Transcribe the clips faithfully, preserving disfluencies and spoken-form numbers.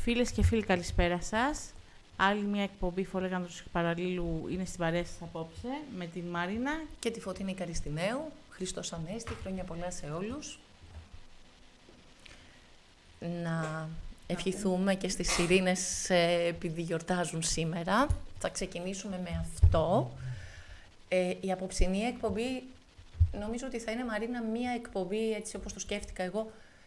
Φίλες και φίλοι, καλησπέρα σας. Άλλη μια εκπομπή Φόλεγαντος Παραλλήλου είναι στην παρέα σας απόψε με την Μαρίνα και τη Φωτεινή Καριστινέου. Χριστός Ανέστη, χρόνια πολλά σε όλους. Να ευχηθούμε και στις Ειρήνες επειδή γιορτάζουν σήμερα. Θα ξεκινήσουμε με αυτό. Ε, η απόψινή εκπομπή νομίζω ότι θα είναι, Μαρίνα, μια εκπομπή, έτσι όπως το σκέφτηκα εγώ,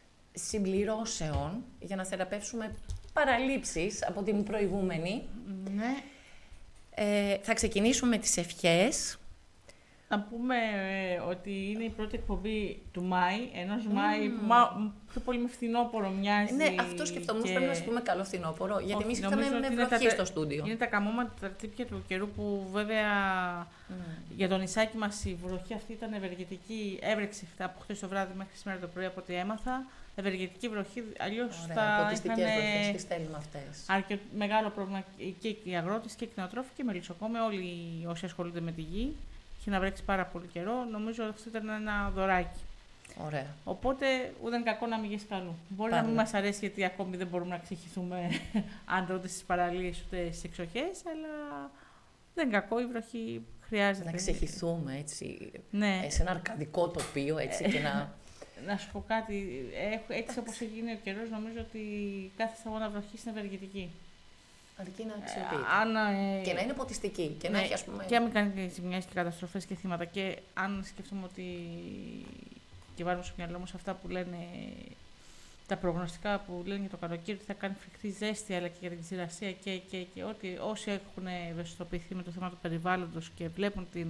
συμπληρώσεων για να θεραπεύσουμε παραλήψεις από την προηγούμενη. Ναι. Ε, θα ξεκινήσουμε με τις ευχές. Να πούμε ε, ότι είναι η πρώτη εκπομπή του Μάη, ενός mm. Μάη που μα, πιο πολύ με φθινόπωρο μοιάζει. Ναι, αυτό σκεφτόμουν, και... πρέπει να σου πούμε καλό φθινόπωρο, γιατί εμείς είχαμε με βροχή στο στούντιο. Είναι τα καμώματα, τα τύπια του καιρού που βέβαια mm. για το νησάκι μας η βροχή αυτή ήταν ευεργετική, έβρεξε από χθες το βράδυ μέχρι σήμερα το πρωί από ό,τι έμαθα. Ευεργετική βροχή, αλλιώς θα ποτιστικές βροχές, τις θέλουμε αυτές. Αρκετό μεγάλο πρόβλημα και οι αγρότες και οι κτηνοτρόφοι και οι μελισσοκόμοι, όλοι όσοι ασχολούνται με τη γη. Είχε να βρέξει πάρα πολύ καιρό, νομίζω ότι αυτό ήταν ένα δωράκι. Ωραία. Οπότε ούτε κακό να μην γες καλού. Μπορεί Πάνε. να μην μας αρέσει, γιατί ακόμη δεν μπορούμε να ξεχυθούμε αν ούτε στις παραλίες ούτε στις εξοχές, αλλά δεν κακό, η βροχή χρειάζεται. Να ξεχυθούμε έτσι, ναι. σε ένα αρκαδικό τοπίο έτσι και να... Να σου πω κάτι, έτσι όπως έγινε ο καιρός, νομίζω ότι κάθε σταγόνα βροχής είναι ευεργετική. Αρκεί να αξιοποιείται. Ε, και να είναι ποτιστική. Και, ναι, να έχει, ας πούμε... και να μην κάνει ζημιές και καταστροφές και θύματα. Και αν σκεφτούμε ότι. Και βάλουμε στο μυαλό μας αυτά που λένε. Τα προγνωστικά που λένε για το καλοκαίρι, ότι θα κάνει φρικτή ζέστη, αλλά και για την ξηρασία και, και, και ότι όσοι έχουν ευαισθητοποιηθεί με το θέμα του περιβάλλοντος και βλέπουν την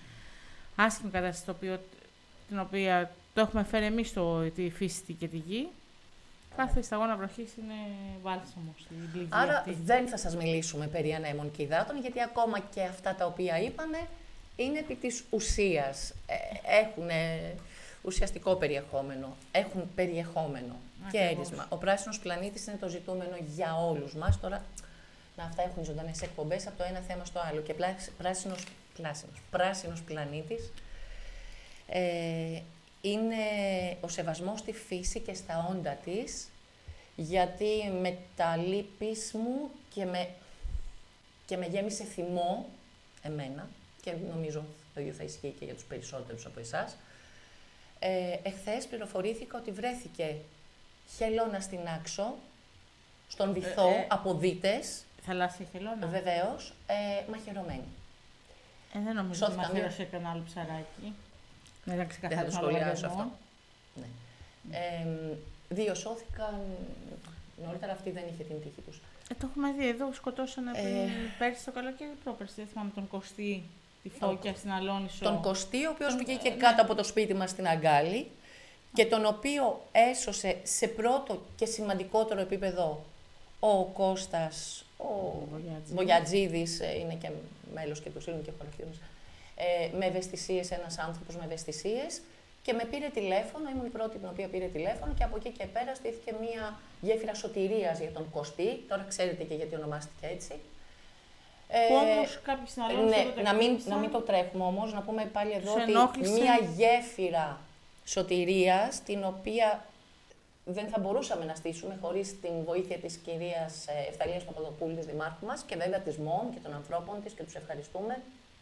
άσχημη κατάσταση την οποία το έχουμε φέρει εμείς τη φύση και τη γη. Κάθε σταγόνα βροχής είναι βάλσαμο στην πληγή. Άρα αυτή. Δεν θα σας μιλήσουμε περί ανέμων και υδάτων, γιατί ακόμα και αυτά τα οποία είπαμε είναι επί της ουσίας. Ε, έχουν ουσιαστικό περιεχόμενο, έχουν περιεχόμενο Ακριβώς. και έρισμα. Ο πράσινος πλανήτης είναι το ζητούμενο για όλους μας. Τώρα, να αυτά έχουν ζωντανές εκπομπές από το ένα θέμα στο άλλο. Και πράσινος, πράσινος, πράσινος πλανήτης ε, είναι ο σεβασμός στη φύση και στα όντα της, γιατί με τα λύπης μου και με, και με γέμισε θυμό εμένα, και νομίζω το ίδιο θα ισχύει και για τους περισσότερους από εσάς. Ε, εχθές πληροφορήθηκα ότι βρέθηκε χελώνα στην Άξο, στον βυθό, ε, ε, από δίτες. Θαλάσσια χελώνα. Βεβαίως, ε, μαχαιρωμένη. Ε, δεν νομίζω ότι μαχαίρωσε κανένα άλλο ψαράκι. Ναι, δεν θα το σχολιάσω αυτό. Ναι. Ε, δύο σώθηκαν, νωρίτερα αυτή δεν είχε την τύχη τους. Ε, το έχουμε δει, εδώ σκοτώσανε ε, πέρσι το καλοκαίρι, πρόπερσι, δεν θυμάμαι τον Κωστή, τη Φώκια, στην Αλόνισο. Τον Κωστή, ο οποίος βγήκε ε, κάτω ναι. από το σπίτι μας στην Αγκάλη και τον οποίο έσωσε σε πρώτο και σημαντικότερο επίπεδο ο Κώστας, ο Βογιατζίδης, είναι και μέλος και του Σύλλογου και χωραφείου. Ε, με ευαισθησίες, ένας άνθρωπος με ευαισθησίες, και με πήρε τηλέφωνο, ήμουν η πρώτη την οποία πήρε τηλέφωνο, και από εκεί και πέρα στήθηκε μια γέφυρα σωτηρίας για τον Κωστή. Τώρα ξέρετε και γιατί ονομάστηκε έτσι. Που όμως κάποιοι στην Αλόνισο ναι, το να, μην, να μην το τρέχουμε όμως, να πούμε πάλι εδώ ότι ενόχλησε. Μια γέφυρα σωτηρίας, την οποία δεν θα μπορούσαμε να στήσουμε χωρίς την βοήθεια της κυρίας Ευθαλίας Παπαδοπούλου, της Δημάρχου μας, και βέβαια της ΜΟΜ και των ανθρώπων της, και τους ευχαριστούμε.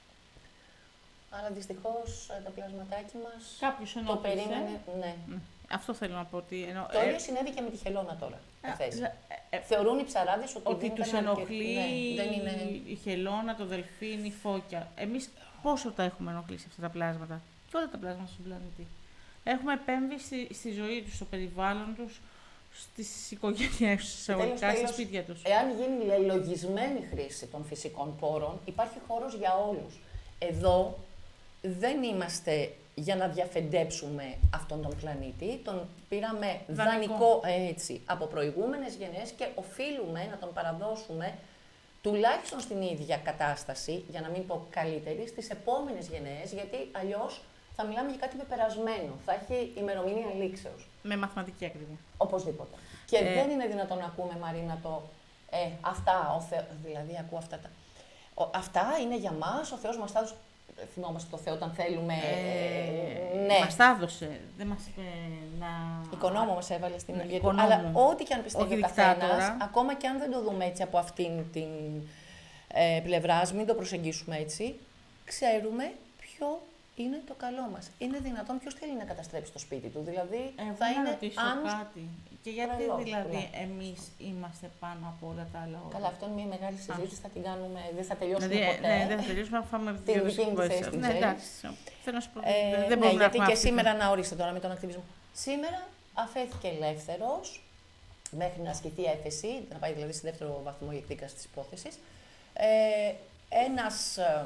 Αλλά δυστυχώς το πλασματάκι μας Κάποιος το περίμενε. Ναι. ναι. Αυτό θέλω να πω. Ότι εννο... Το ίδιο ε... συνέβη και με τη χελώνα τώρα. Ε, ε, ε, Θεωρούν οι ψαράδες ότι, ότι δεν τους ενοχλεί αρκετ... ναι, δεν είναι... η χελώνα, το δελφίνι, η φώκια. Εμείς πόσο τα έχουμε ενοχλήσει αυτά τα πλάσματα, και όλα τα πλάσματα στον πλανήτη. Έχουμε επέμβει στη, στη ζωή τους, στο περιβάλλον τους, στις οικογένειές τους, εισαγωγικά, στα σπίτια τους. Εάν γίνει λελογισμένη χρήση των φυσικών πόρων, υπάρχει χώρος για όλους. Εδώ δεν είμαστε για να διαφεντέψουμε αυτόν τον πλανήτη. Τον πήραμε δανεικό, δανεικό έτσι, από προηγούμενες γενιές και οφείλουμε να τον παραδώσουμε τουλάχιστον στην ίδια κατάσταση, για να μην πω καλύτερη, στις επόμενες γενναίες, γιατί αλλιώς θα μιλάμε για κάτι πεπερασμένο. Θα έχει ημερομηνία λήξεως. Με μαθηματική ακρίβεια. Οπωσδήποτε. Και ε... δεν είναι δυνατόν να ακούμε, Μαρίνα, το ε, αυτά, ο Θεός, δηλαδή ακούω αυτά τα... Ο, αυτά είναι για μας, ο Θεός μας τα έδωσε. θυμόμαστε το Θεό όταν θέλουμε. Ε, ναι. Μας τα έδωσε. Δεν μας είπε να. Οικονόμο μας έβαλε στην Ναι, οργή του. οικονόμο. Αλλά ό,τι και αν πιστεύει Όχι ο καθένας, δικτάτορα. ακόμα και αν δεν το δούμε έτσι από αυτήν την ε, πλευρά, μην το προσεγγίσουμε έτσι, ξέρουμε ποιο είναι το καλό μας. Είναι δυνατόν, ποιος θέλει να καταστρέψει το σπίτι του. Δηλαδή, Εγώ θα να είναι ρωτήσω άμυστο. κάτι. Και γιατί Τρελό, δηλαδή ναι. εμείς είμαστε πάνω από όλα τα άλλα όρια. Καλά, αυτό είναι μια μεγάλη συζήτηση, θα την κάνουμε, δεν θα τελειώσουμε Δηλαδή, ποτέ. ναι, δεν θα τελειώσουμε, θα φάμε Την δύο δική μου τη θέση εκπομπές. την Ναι, ξέρεις. εντάξει. Θέλω να σου πω, Ε, δεν ναι, μπορούμε να γιατί έχουμε και αυτή σήμερα, την- να ορίστε τώρα με τον ακτιβισμό. Σήμερα αφέθηκε ελεύθερος μέχρι να ασκηθεί έφεση, να πάει δηλαδή σε δεύτερο βαθμό η εκδίκαση της υπόθεσης. Ε, ένας, ε,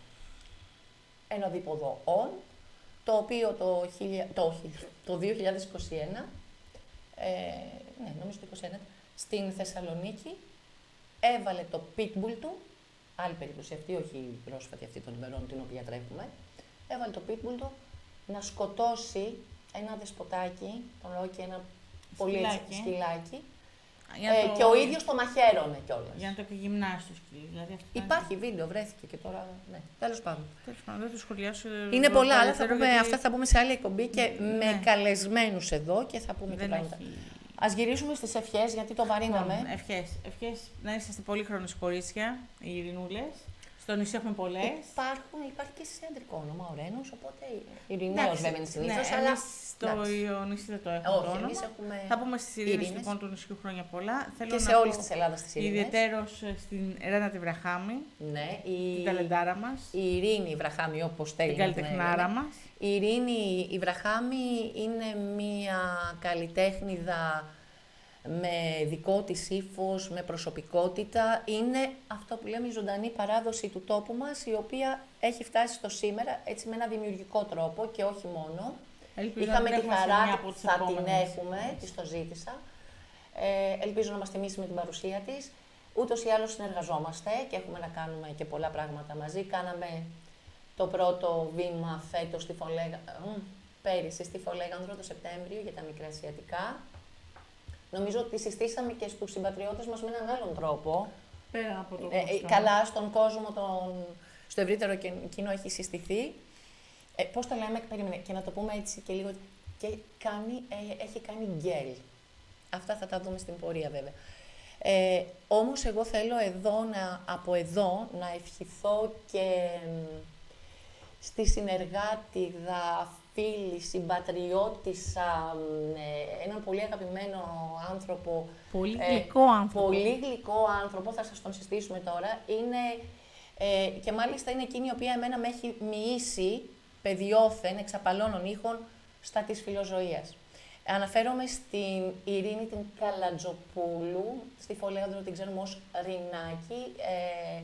ένα δίποδο όν, το οποίο το, χίλια, το, το δύο χιλιάδες είκοσι ένα, ε, ναι, νομίζω το είκοσι ένα, στην Θεσσαλονίκη, έβαλε το pitbull του, άλλη περίπτωση αυτή, όχι η πρόσφατη αυτή των ημερών την οποία τρέχουμε, έβαλε το pitbull του να σκοτώσει ένα δεσποτάκι, τον Ρόκι, ένα πολύ έτσι Σκυλάκι. σκυλάκι, Για να ε, το- και ο ίδιος το μαχαίρωνε κιόλας. Για να το εκγυμνάσει το σκυλί. Δηλαδή, αυτό είναι- Υπάρχει βίντεο, βρέθηκε και τώρα, ναι, τέλος πάντων. Τέλος πάντων, δεν το σχολιάσω. Είναι εγώ πολλά, αλλά θα περαιτέρω, πούμε, γιατί αυτά θα πούμε σε άλλη εκπομπή και Ναι. με καλεσμένους εδώ και θα πούμε και δεν πράγματα. έχει. Ας γυρίσουμε στις ευχές, γιατί το βαρύναμε. Λοιπόν, ευχές. Ευχές να είσαστε πολύχρονες κορίτσια, οι ειρηνούλες. Στο νησί έχουμε πολλές. Υπάρχουν, υπάρχει και σε αντρικό όνομα ο Ρένος, οπότε ειρηναίος βέβαια είναι συνήθως, ναι, αλλά εμείς στο εντάξει. νησί δεν το έχουμε Όχι, το όνομα. εμείς έχουμε Θα πούμε στις ειρήνες ειρήνες. λοιπόν του νησιού χρόνια πολλά. Θέλω και να σε όλες πω τις Ελλάδας τις ειρήνες. ιδιαιτέρως στην Ρένα τη Βραχάμη, Ναι, η... την ταλεντάρα μας, η Ειρήνη Βραχάμη, όπως θέλει την να την καλλιτεχνάρα έλεγε. μας. Η Ειρήνη η Βραχάμη είναι μία καλλιτέχνηδα με δικό της ύφος, με προσωπικότητα. Είναι αυτό που λέμε η ζωντανή παράδοση του τόπου μας, η οποία έχει φτάσει στο σήμερα έτσι με ένα δημιουργικό τρόπο και όχι μόνο. Ελπίζω Είχαμε να τη την έχουμε σε χαρά, μια από τις θα την επόμενες. έχουμε, της το ζήτησα. Ε, ελπίζω να μας τιμήσει με την παρουσία της. Ούτως ή άλλως συνεργαζόμαστε και έχουμε να κάνουμε και πολλά πράγματα μαζί. Κάναμε το πρώτο βήμα φέτος στη Φολέγα... μ, πέρυσι στη Φολέγανδρο το Σεπτέμβριο για τα μικρά ασιατικά. Νομίζω ότι συστήσαμε και στους συμπατριώτες μας με έναν άλλον τρόπο. Πέρα από το Ε, ε, γνωστό. καλά, στον κόσμο, τον... στο ευρύτερο κι- κοινό έχει συστηθεί. Ε, πώς το λέμε, περίμενε, και να το πούμε έτσι και λίγο, και κάνει, ε, έχει κάνει γκέλ. Αυτά θα τα δούμε στην πορεία βέβαια. Ε, όμως εγώ θέλω εδώ, να, από εδώ, να ευχηθώ και μ, στη συνεργάτηδα, φίλη, συμπατριώτησα, μ, ε, έναν πολύ αγαπημένο άνθρωπο, Πολύ ε, γλυκό άνθρωπο. πολύ γλυκό άνθρωπο, θα σας τον συστήσουμε τώρα. Είναι, ε, και μάλιστα είναι εκείνη η οποία εμένα με έχει μοιήσει παιδιόθεν, εξαπαλώνων ήχων, στα της φιλοζωίας. Αναφέρομαι στην Ειρήνη την Καλατζοπούλου, στη Φολέγανδρο την ξέρουμε ως Ρινάκη, ε,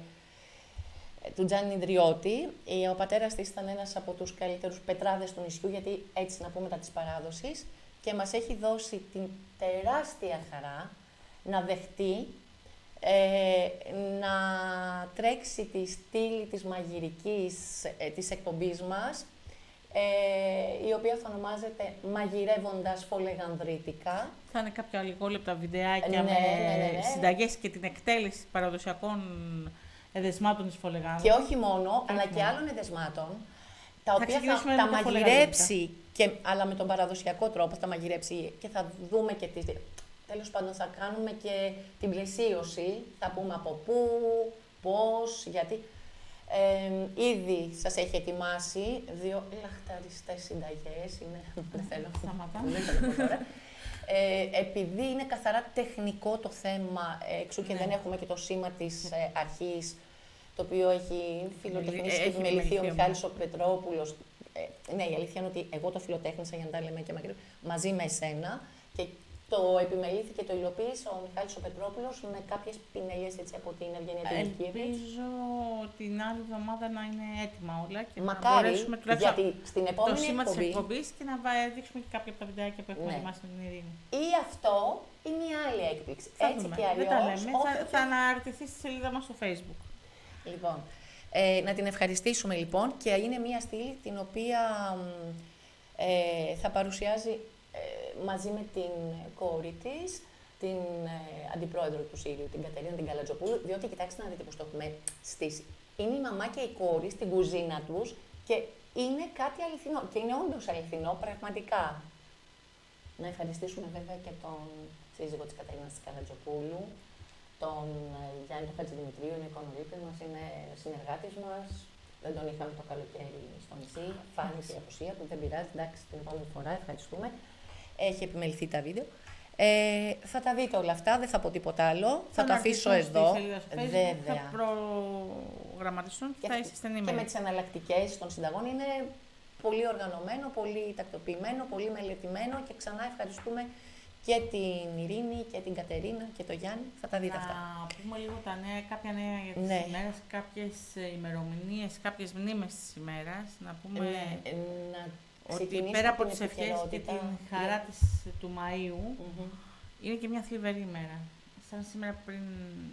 του Τζάνι Ινδριώτη. Ε, Ο πατέρας της ήταν ένας από τους καλύτερους πετράδες του νησιού, γιατί έτσι να πούμε τα της παράδοσης, και μας έχει δώσει την τεράστια χαρά να δεχτεί ε, να τρέξει τη στήλη της μαγειρικής ε, της εκπομπής μας, ε, η οποία θα ονομάζεται «Μαγειρεύοντας Φολεγανδρίτικα». Θα είναι κάποια λιγόλεπτα βιντεάκια Ναι, με ναι, ναι, ναι. συνταγές και την εκτέλεση παραδοσιακών εδεσμάτων της Φολεγάνδρου. Και όχι μόνο, αλλά όχι και μόνο. άλλων εδεσμάτων, τα Θα οποία θα ξεκινήσουμε τα με τα μαγειρέψει, και, αλλά με τον παραδοσιακό τρόπο θα τα μαγειρέψει και θα δούμε και τις... Τέλος πάντων, θα κάνουμε και την πλαισίωση, θα πούμε από πού, πώς, γιατί... Ε, ήδη σας έχει ετοιμάσει δύο λαχταριστές συνταγές, είναι... δεν θέλω, Σταματά. δεν θέλω να πω τώρα. Ε, επειδή είναι καθαρά τεχνικό το θέμα, εξού και Ναι. δεν έχουμε και το σήμα της ε, αρχής, το οποίο έχει φιλοτεχνήσει και έχει επιμεληθεί ο επιμεληθεί, Μιχάλης ο Πετρόπουλος. Ε, ναι, η αλήθεια είναι ότι εγώ το φιλοτέχνησα, για να τα λέμε και μακριά, μαζί με εσένα, και το επιμελήθηκε, το υλοποίησε ο Μιχάλης ο Πετρόπουλος με κάποιες πινελιές έτσι από την Ευγενία την Ελκύβη. Ελπίζω την άλλη εβδομάδα να είναι έτοιμα όλα και να Μακάρι, μπορέσουμε τουλάχιστον γιατί στην το επόμενη σήμα της εκπομπή, εκπομπής και να βα- δείξουμε και κάποια από τα βιντεάκια που έχουμε Ναι. ετοιμάσει με την Ειρήνη. ή αυτό ή μια άλλη έκπληξη. Θα Έτσι δούμε. και αλλιώς. Δεν τα λέμε. όχι, Θα, όχι. θα αναρτηθεί στη σελίδα μας στο Facebook. Λοιπόν, ε, να την ευχαριστήσουμε λοιπόν, και είναι μια στήλη την οποία μ, ε, θα παρουσιάζει ε, μαζί με την κόρη της, την ε, αντιπρόεδρο του Σύριου, την Κατερίνα την Καλατζοπούλου, διότι κοιτάξτε να δείτε πώς το έχουμε στήσει. είναι η μαμά και η κόρη στην κουζίνα τους και είναι κάτι αληθινό. Και είναι όντως αληθινό, πραγματικά. Να ευχαριστήσουμε βέβαια και τον σύζυγο της Κατερίνας της Καρατζοπούλου, τον Γιάννη τον Χατζηδημητρίου, είναι εικονολήπτης μας, είναι συνεργάτης μας. Δεν τον είχαμε το καλοκαίρι στο νησί. Φάνηκε η απουσία του, δεν πειράζει. Εντάξει, την επόμενη φορά ευχαριστούμε. Έχει επιμεληθεί τα βίντεο. Ε, θα τα δείτε όλα αυτά, δεν θα πω τίποτα άλλο. Θα, θα το αφήσω εδώ. Βέβαια. Θα προγραμματιστούν και θα είστε στενοί. Και με τις εναλλακτικές των συνταγών είναι πολύ οργανωμένο, πολύ τακτοποιημένο, πολύ μελετημένο και ξανά ευχαριστούμε και την Ειρήνη και την Κατερίνα και τον Γιάννη. Θα τα δείτε να αυτά. Να πούμε λίγο τα νέα, κάποια νέα για τις ναι. ημέρες, κάποιες ημερομηνίες, κάποιες μνήμες της ημέρας. Να πούμε ναι, να ότι πέρα από τις ευχές και την χαρά yeah. της, του Μαΐου, mm-hmm. είναι και μια θλιβερή ημέρα. Σαν σήμερα πριν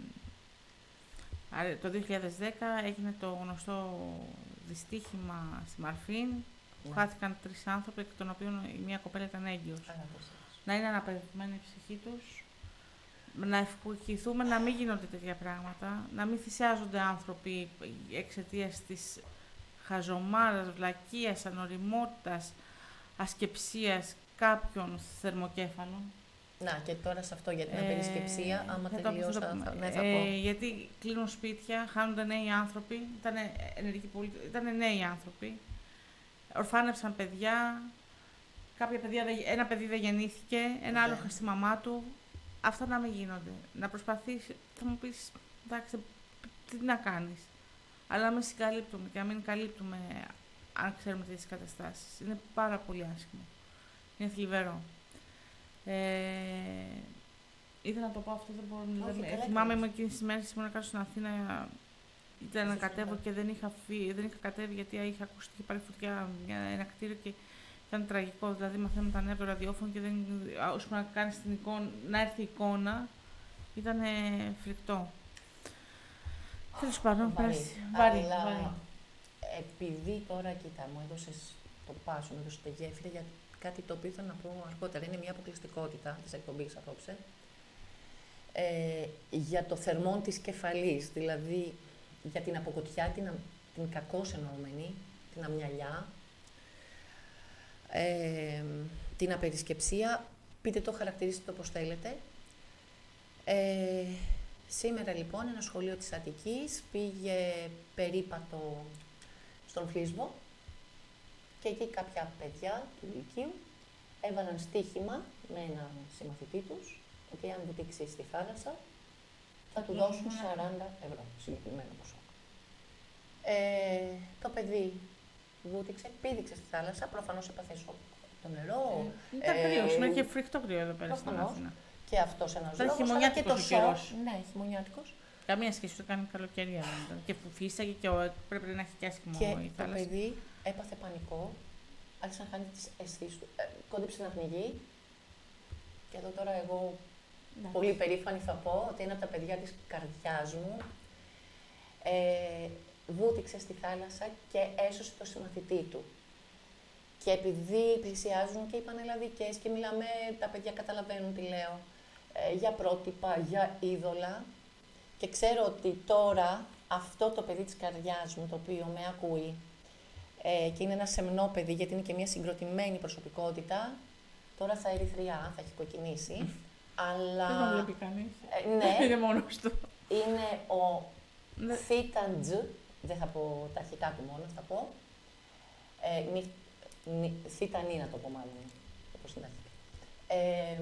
το δύο χιλιάδες δέκα έγινε το γνωστό δυστύχημα στη Μαρφίν, που yeah. χάθηκαν τρεις άνθρωποι, εκ των οποίων η μία κοπέλα ήταν έγκυος. Yeah. Να είναι αναπαιδευμένη η ψυχή τους, να ευχηθούμε να μην γίνονται τέτοια πράγματα, να μην θυσιάζονται άνθρωποι εξαιτίας της χαζομάρας, βλακείας, ανοριμότητας, ασκεψίας κάποιων θερμοκέφαλων. Να, και τώρα σε αυτό για την απερισκεψία, ε, άμα τελειώσα, θα, θα, ναι, θα ε, πω. Γιατί κλείνουν σπίτια, χάνονται νέοι άνθρωποι, ήταν ενεργοί πολίτες, ήταν νέοι άνθρωποι, ορφάνευσαν παιδιά, κάποια παιδιά, ένα παιδί δεν γεννήθηκε, ένα okay. άλλο είχε στη μαμά του. Αυτά να μην γίνονται. Να προσπαθείς, θα μου πεις, εντάξει, τι να κάνεις. Αλλά να μην συγκαλύπτουμε και να μην καλύπτουμε αν ξέρουμε τις καταστάσεις. Είναι πάρα πολύ άσχημο. Είναι θλιβερό. Ε, ήθελα να το πω αυτό, δεν μπορώ να μιλήσω. Θυμάμαι με εκείνες τις μέρες ήμουν κάτω στην Αθήνα, ήταν να κατέβω και δεν είχα, φύ, δεν είχα κατέβει γιατί είχα ακούσει και πάρει φωτιά ένα κτίριο και ήταν τραγικό. Δηλαδή μαθαίνουμε τα νέα από το ραδιόφωνο και δεν, όσο να κάνεις την εικόνα, να έρθει η εικόνα, ήταν φρικτό. Τέλος πάντων, πέρασε. Βαρύ, βαρύ. Επειδή τώρα, κοίτα, μου έδωσες το πάσο, μου έδωσες τη γέφυρα για κάτι το οποίο ήθελα να πω αργότερα. Είναι μια αποκλειστικότητα της εκπομπής απόψε. Ε, για το θερμόν της κεφαλής, δηλαδή για την αποκοτιά, την, την κακώς εννοούμενη, την αμυαλιά, ε, την απερισκεψία, πείτε το, χαρακτηρίστε το πώς θέλετε. Ε, σήμερα λοιπόν ένα σχολείο της Αττικής πήγε περίπατο στον Φλίσβο και εκεί κάποια παιδιά του Λυκείου έβαλαν στοίχημα με έναν συμμαθητή τους ότι αν βουτήξει στη θάλασσα θα του δώσουν σαράντα ευρώ, συγκεκριμένο ποσό. Ε, το παιδί βούτυξε, πήδηξε στη θάλασσα, προφανώς έπαθε σοκ το νερό. Ε, ήταν ε, κρύο, σήμερα είχε φρικτό κρύο εδώ πέρα στην Αθήνα. Και αυτός ένας λόγος, αλλά και το σοκ. Ναι, χειμωνιάτικος. Καμία σχέση, το κάνει καλοκαιρία. Και φύσαγε και ο, πρέπει να έχει και άσχημο και η θάλασσα. Και το παιδί έπαθε πανικό, άρχισε να χάνει τις αισθήσεις του, ε, κόντεψε να πνιγεί. Και εδώ τώρα εγώ, ναι, πολύ περήφανη θα πω ότι ένα από τα παιδιά της καρδιάς μου ε, βούτυξε στη θάλασσα και έσωσε το συμμαθητή του. Και επειδή πλησιάζουν και οι πανελλαδικές και μιλάμε, τα παιδιά καταλαβαίνουν τι λέω, ε, για πρότυπα, για είδωλα. Και ξέρω ότι τώρα αυτό το παιδί της καρδιάς μου, το οποίο με ακούει ε, και είναι ένα σεμνό παιδί, γιατί είναι και μια συγκροτημένη προσωπικότητα, τώρα θα ερυθριά, θα έχει κοκκινήσει. Αλλά... Δεν τον βλέπει κανείς. Ε, ναι. Είναι μόνος του. Είναι ο ναι. Θήταντζ, δεν θα πω τα αρχικά του μόνο, θα πω. Ε, νι, νι, Θήτανή να το πω μάλλον, όπως είναι τα αρχικά. Ε,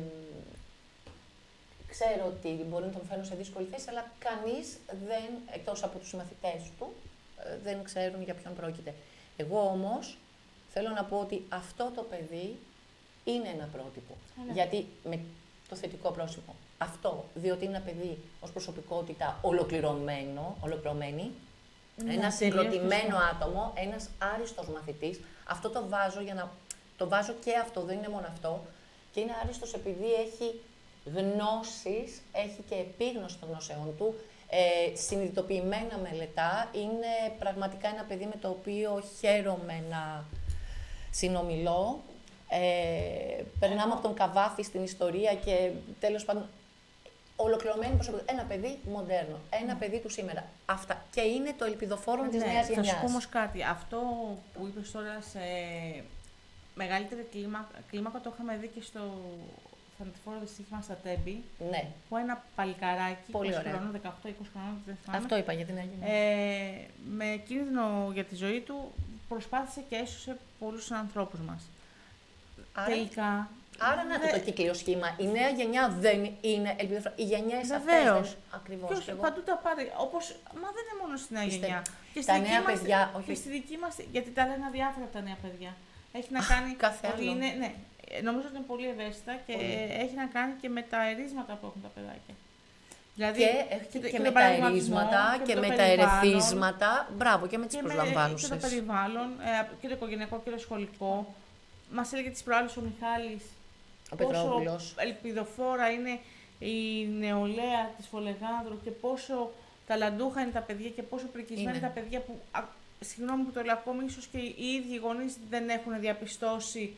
ξέρω ότι μπορεί να τον φέρουν σε δύσκολη θέση, αλλά κανείς δεν, εκτός από τους συμμαθητές του, δεν ξέρουν για ποιον πρόκειται. Εγώ όμως θέλω να πω ότι αυτό το παιδί είναι ένα πρότυπο. Yeah. Γιατί με το θετικό πρόσημο. Αυτό, διότι είναι ένα παιδί ως προσωπικότητα ολοκληρωμένο, ολοκληρωμένη, yeah, ένα συγκροτημένο άτομο, ένας άριστος μαθητής. Αυτό το βάζω για να... Το βάζω και αυτό, δεν είναι μόνο αυτό. Και είναι άριστος επειδή έχει γνώσεις, έχει και επίγνωση των γνώσεών του, ε, συνειδητοποιημένα μελετά. Είναι πραγματικά ένα παιδί με το οποίο χαίρομαι να συνομιλώ. Ε, περνάμε από τον Καβάφη στην ιστορία και τέλος πάντων ολοκληρωμένη προσωπικότητα. Ένα παιδί μοντέρνο, ένα mm. παιδί του σήμερα. Αυτά. Και είναι το ελπιδοφόρο ναι, της νέας γενιάς. Θα σου πω όμως κάτι. Αυτό που είπες τώρα σε μεγαλύτερη κλίμακα, κλίμακα το είχαμε δει και στο θανατηφόρο δυστύχημα στα Τέμπη. Ναι. Που ένα παλικαράκι, είκοσι χρονών, δεκαοκτώ είκοσι χρονών, δεν θυμάμαι. Αυτό είπα για την Αγία. Ε, με κίνδυνο για τη ζωή του προσπάθησε και έσωσε πολλούς ανθρώπους μας. Άρα, τελικά. Άρα να δε... το κύκλιο σχήμα. Η νέα γενιά δεν είναι ελπιδοφόρα. Οι γενιές αυτές δεν ακριβώς. Και παντού τα πάρει. Όπως, μα δεν είναι μόνο στη νέα Είστε... γενιά. Και στα νέα μας, παιδιά. Όχι. Και στη δική μας, γιατί τα λένε αδιάφορα τα νέα παιδιά. Έχει να κάνει. Κάθε ότι είναι, ναι, νομίζω ότι είναι πολύ ευαίσθητα και πολύ. Έχει να κάνει και με τα ερίσματα που έχουν τα παιδάκια. Δηλαδή, και, και, και, και με τα ερίσματα και, και με τα ερεθίσματα. Μπράβο, και με τις προσλαμβάνουσες. Και το περιβάλλον, και το οικογενειακό και το σχολικό. Μας έλεγε τις προάλλες ο Μιχάλης ο πόσο ελπιδοφόρα είναι η νεολαία της Φολεγάνδρου και πόσο ταλαντούχα είναι τα παιδιά και πόσο πρικισμένα είναι τα παιδιά που, α, συγγνώμη που το λέω ακόμη, ίσως και οι ίδιοι γονείς δεν έχουν διαπιστώσει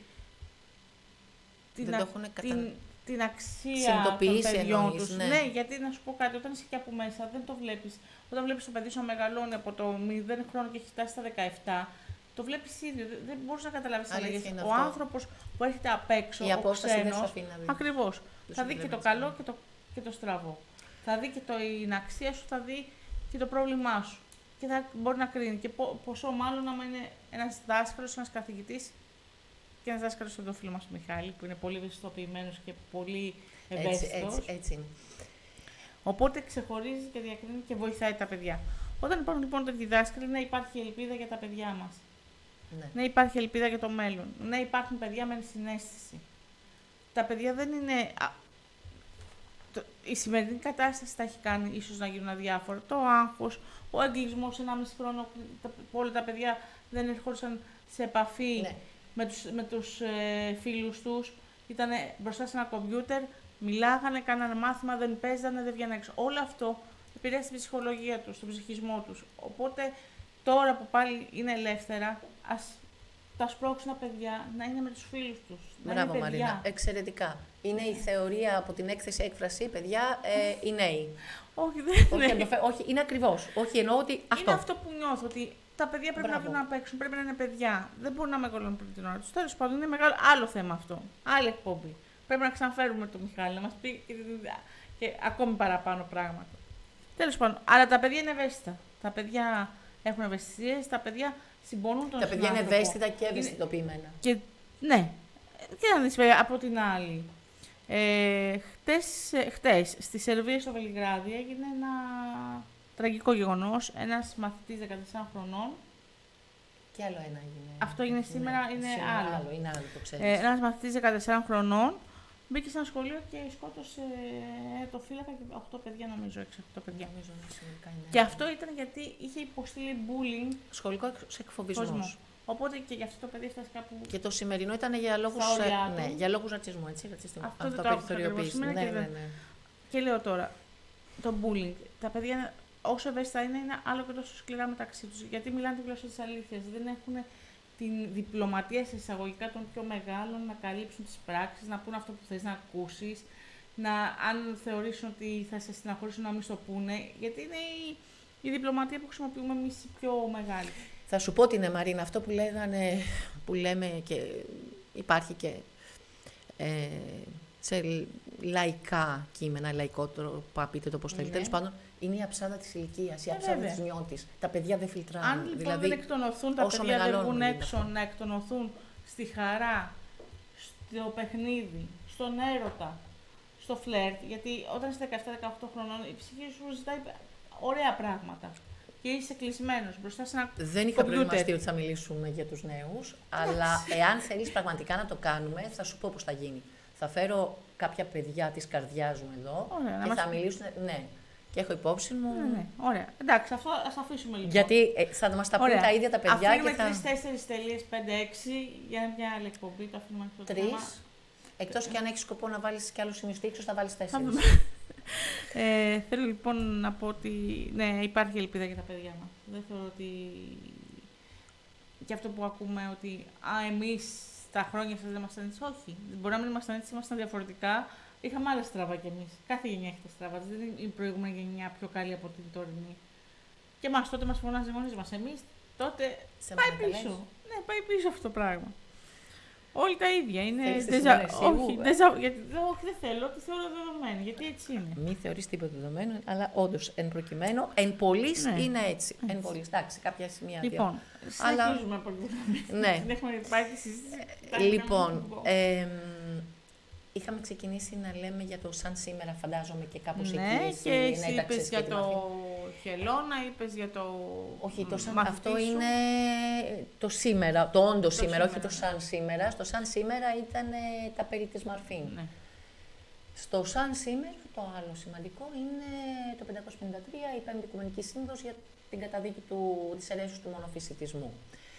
την, α, την, την αξία των παιδιών εννοείς, τους. Ναι. ναι, γιατί να σου πω κάτι, όταν είσαι και από μέσα δεν το βλέπεις. Όταν βλέπεις το παιδί σου να μεγαλώνει από το μηδέν χρόνο και έχει φτάσει στα δεκαεπτά, το βλέπεις ίδιο, δεν μπορείς να καταλάβεις αλλαγές. Ο άνθρωπος που έρχεται απ' έξω, η απόσταση ο ξένος, δεν σε αφήνει να δει. Ακριβώς, θα δει και το καλό και το, και το στραβό. Θα δει και το, την αξία σου, θα δει και το πρόβλημά σου. Και θα μπορεί να κρίνει. Και πο, πόσο μάλλον άμα είναι ένας δάσκαλος, ένας καθηγητής και ένας δάσκαλος σαν το φίλο μας ο Μιχάλη, που είναι πολύ ευαισθητοποιημένος και πολύ ευαίσθητος. Έτσι, έτσι, έτσι. Οπότε ξεχωρίζει και διακρίνει και βοηθάει τα παιδιά. Όταν υπάρχουν λοιπόν τέτοιοι δάσκαλοι, ναι, υπάρχει ελπίδα για τα παιδιά μας. Ναι. ναι, υπάρχει ελπίδα για το μέλλον. Ναι, υπάρχουν παιδιά με συναίσθηση. Τα παιδιά δεν είναι. Α, το, η σημερινή κατάσταση τα έχει κάνει ίσως να γίνουν αδιάφορα. Το άγχος, ο εγκλισμός, ενάμιση χρόνο, τα, όλα τα παιδιά δεν ερχόντουσαν σε επαφή ναι. με τους, με τους ε, φίλους τους. Ήταν μπροστά σε ένα κομπιούτερ, μιλάγανε, κάνανε μάθημα, δεν παίζανε, δεν βγαίνανε έξω. Όλο αυτό επηρέασε την ψυχολογία τους, τον ψυχισμό τους. Οπότε τώρα που πάλι είναι ελεύθερα, ας τα σπρώξουν τα παιδιά να είναι με τους φίλους τους. Μπράβο, Μαρίνα. Εξαιρετικά. Είναι η θεωρία από την έκθεση έκφραση, παιδιά, ε, οι νέοι. Όχι, δεν είναι. Όχι, όχι, είναι ακριβώς. Όχι, εννοώ ότι αυτό. Είναι αυτό που νιώθω, ότι τα παιδιά πρέπει Μπράβο. να βγουν να παίξουν, πρέπει να είναι παιδιά. Δεν μπορούν να μεγαλώνουν πριν την ώρα τους. Τέλος πάντων, είναι μεγάλο άλλο θέμα αυτό. Άλλη εκπομπή. Πρέπει να ξαναφέρουμε τον Μιχάλη να μας πει και, και ακόμη παραπάνω πράγματα. Τέλος πάντων, αλλά τα παιδιά είναι ευαίσθητα. Τα παιδιά έχουν ευαισθησίες, τα παιδιά συμπονούν τον Τα παιδιά είναι ευαίσθητα και ευαισθητοποιημένα. Και, ναι. Και να δεις από την άλλη. Ε, χτες, χτες, στη Σερβία, στο Βελιγράδι, έγινε ένα τραγικό γεγονός. Ένας μαθητής δεκατεσσάρων χρονών. Και άλλο ένα έγινε. Αυτό έγινε σήμερα, ναι, είναι σήμερα άλλο. άλλο. Είναι άλλο, το ξέρεις. Ε, ένας μαθητής δεκατεσσάρων χρονών μπήκε σε ένα σχολείο και σκότωσε το φύλακα και οκτώ παιδιά, νομίζω, έξι οκτώ παιδιά. Νομίζω, είναι. Και αυτό ήταν γιατί είχε υποστείλει bullying. Σχολικό εκφοβισμό. Οπότε και γι' αυτό το παιδί έφτασε κάπου. Και το σημερινό ήταν για λόγους, ναι, για λόγους ρατσισμού, έτσι, ρατσιστικού. Αυτό, αυτό το περιθωριοποίηση. Ναι, ναι, ναι, ναι. Και λέω τώρα, το bullying, τα παιδιά όσο ευαίσθητα είναι, είναι άλλο και τόσο σκληρά μεταξύ τους. Γιατί μιλάνε τη γλώσσα της αλήθειας. Δεν έχουν την διπλωματία σε εισαγωγικά των πιο μεγάλων να καλύψουν τις πράξεις, να πούν αυτό που θες να ακούσεις, να, αν θεωρήσουν ότι θα σε στεναχωρήσουν να μην στο πούνε. Γιατί είναι η, η διπλωματία που χρησιμοποιούμε εμείς οι πιο μεγάλοι. Θα σου πω την είναι, Μαρίνα, αυτό που λέγανε, που λέμε και υπάρχει και ε, σε λαϊκά κείμενα, λαϊκό τρόπο, πείτε το πώς θέλετε, τέλος πάντων, είναι η αψάδα της ηλικίας, η αψάδα της νιώτης. Τα παιδιά δεν φιλτράνε. Αν λοιπόν δηλαδή, δεν εκτονωθούν, τα παιδιά δεν βγουν έξω να εκτονωθούν στη χαρά, στο παιχνίδι, στον έρωτα, στο φλερτ, γιατί όταν είσαι δεκαεπτά δεκαοκτώ χρονών η ψυχή σου ζητάει ωραία πράγματα. Και είσαι κλεισμένος μπροστά σε ένα Δεν είχα προετοιμαστεί ότι θα μιλήσουμε για τους νέους, αλλά εάν θέλεις πραγματικά να το κάνουμε, θα σου πω πώς θα γίνει. Θα φέρω κάποια παιδιά της καρδιάς μου εδώ ωραία, και θα μας... μιλήσουν. Ναι, και έχω υπόψη μου. Ναι, ναι. Ωραία. Εντάξει, αυτό ας αφήσουμε λοιπόν. Γιατί ε, θα μας τα πούν τα ίδια τα παιδιά. Αφήνουμε και θα... τρεις τέσσερις τελείες, πέντε έξι για μια άλλη εκπομπή. Το αφήνουμε αυτό. Τρεις. Εκτός και αν έχεις σκοπό να βάλεις κι άλλους σημειοστήξους, θα βάλεις τέσσερις. ε, θέλω λοιπόν να πω ότι ναι, υπάρχει ελπίδα για τα παιδιά μας. Δεν θεωρώ ότι. Και αυτό που ακούμε ότι α, εμείς τα χρόνια σας δεν ήμασταν έτσι. Όχι. Μπορεί να μην ήμασταν έτσι, ήμασταν διαφορετικά, Είχαμε άλλα στραβά κι εμείς. Κάθε γενιά έχει τα στραβά. Δεν είναι η προηγούμενη γενιά πιο καλή από την τωρινή. Και εμάς τότε μας φωνάζει οι γονείς μας. Εμείς τότε Σε πάει παρακαλείς. πίσω. Ναι, πάει πίσω αυτό το πράγμα. Όλοι τα ίδια. Είναι Θέλεις τη δεζα... σήμερα εσύ, όχι, εγώ, δεζα... γιατί... όχι, δεν θέλω, το θεωρώ δεδομένο. Γιατί έτσι είναι. Μη θεωρείς τίποτα δεδομένο, αλλά όντως εν προκειμένου, εν πολλής Ναι. είναι έτσι. Έτσι. Εν πολλής, εντάξει, κάποια σημεία. Λοιπόν, Αλλά- συνεχίζουμε από τη Ναι. Δεν έχουμε πάει τη συζήτηση. Λοιπόν, εμ, είχαμε ξεκινήσει να λέμε για το σαν σήμερα, φαντάζομαι, και κάπως ναι, εκεί εσύ και εσύ ενέταξες είπες και για τη το μαθή. χελώνα, είπες για το Όχι, το σαν, μαθητή αυτό σου. είναι το σήμερα, το όντως Το σήμερα, σήμερα, όχι το ναι. σαν σήμερα. Στο σαν σήμερα ήταν ε, τα περί της Μαρφίν. Ναι. Στο σαν σήμερα, το άλλο σημαντικό είναι το πεντακόσια πενήντα τρία, η Πέμπτη Οικουμενική Σύνοδος για την καταδίκη του, της αιρέσεως του μονοφυσιτισμού.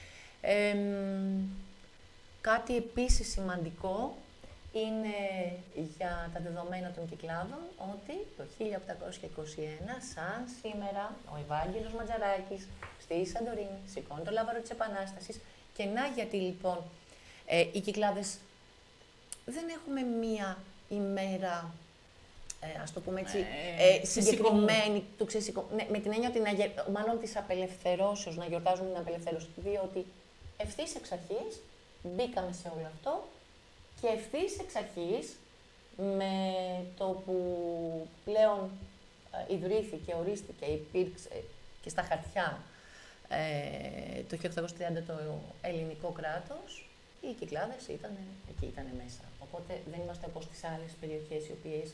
Εμ, κάτι επίσης σημαντικό είναι για τα δεδομένα των Κυκλάδων ότι το χίλια οκτακόσια είκοσι ένα, σαν σήμερα, ο Ευάγγελος Ματζαράκης στη Σαντορίνη σηκώνει το λάβαρο της Επανάστασης. Και να γιατί λοιπόν ε, οι Κυκλάδες δεν έχουμε μία ημέρα, ε, ας το πούμε έτσι, Ε, ε, συγκεκριμένη του ξεσηκωμού. Ναι, με την έννοια ότι να, γε- μάλλον της απελευθερώσεως, να γιορτάζουμε την απελευθέρωση. Διότι ευθύς εξ αρχής μπήκαμε σε όλο αυτό και ευθύς εξ αρχής με το που πλέον ε, ιδρύθηκε, ορίστηκε, υπήρξε και στα χαρτιά ε, το χίλια οκτακόσια τριάντα το ελληνικό κράτος, οι Κυκλάδες ήταν εκεί, ήταν μέσα. Οπότε δεν είμαστε όπως τις άλλες περιοχές οι οποίες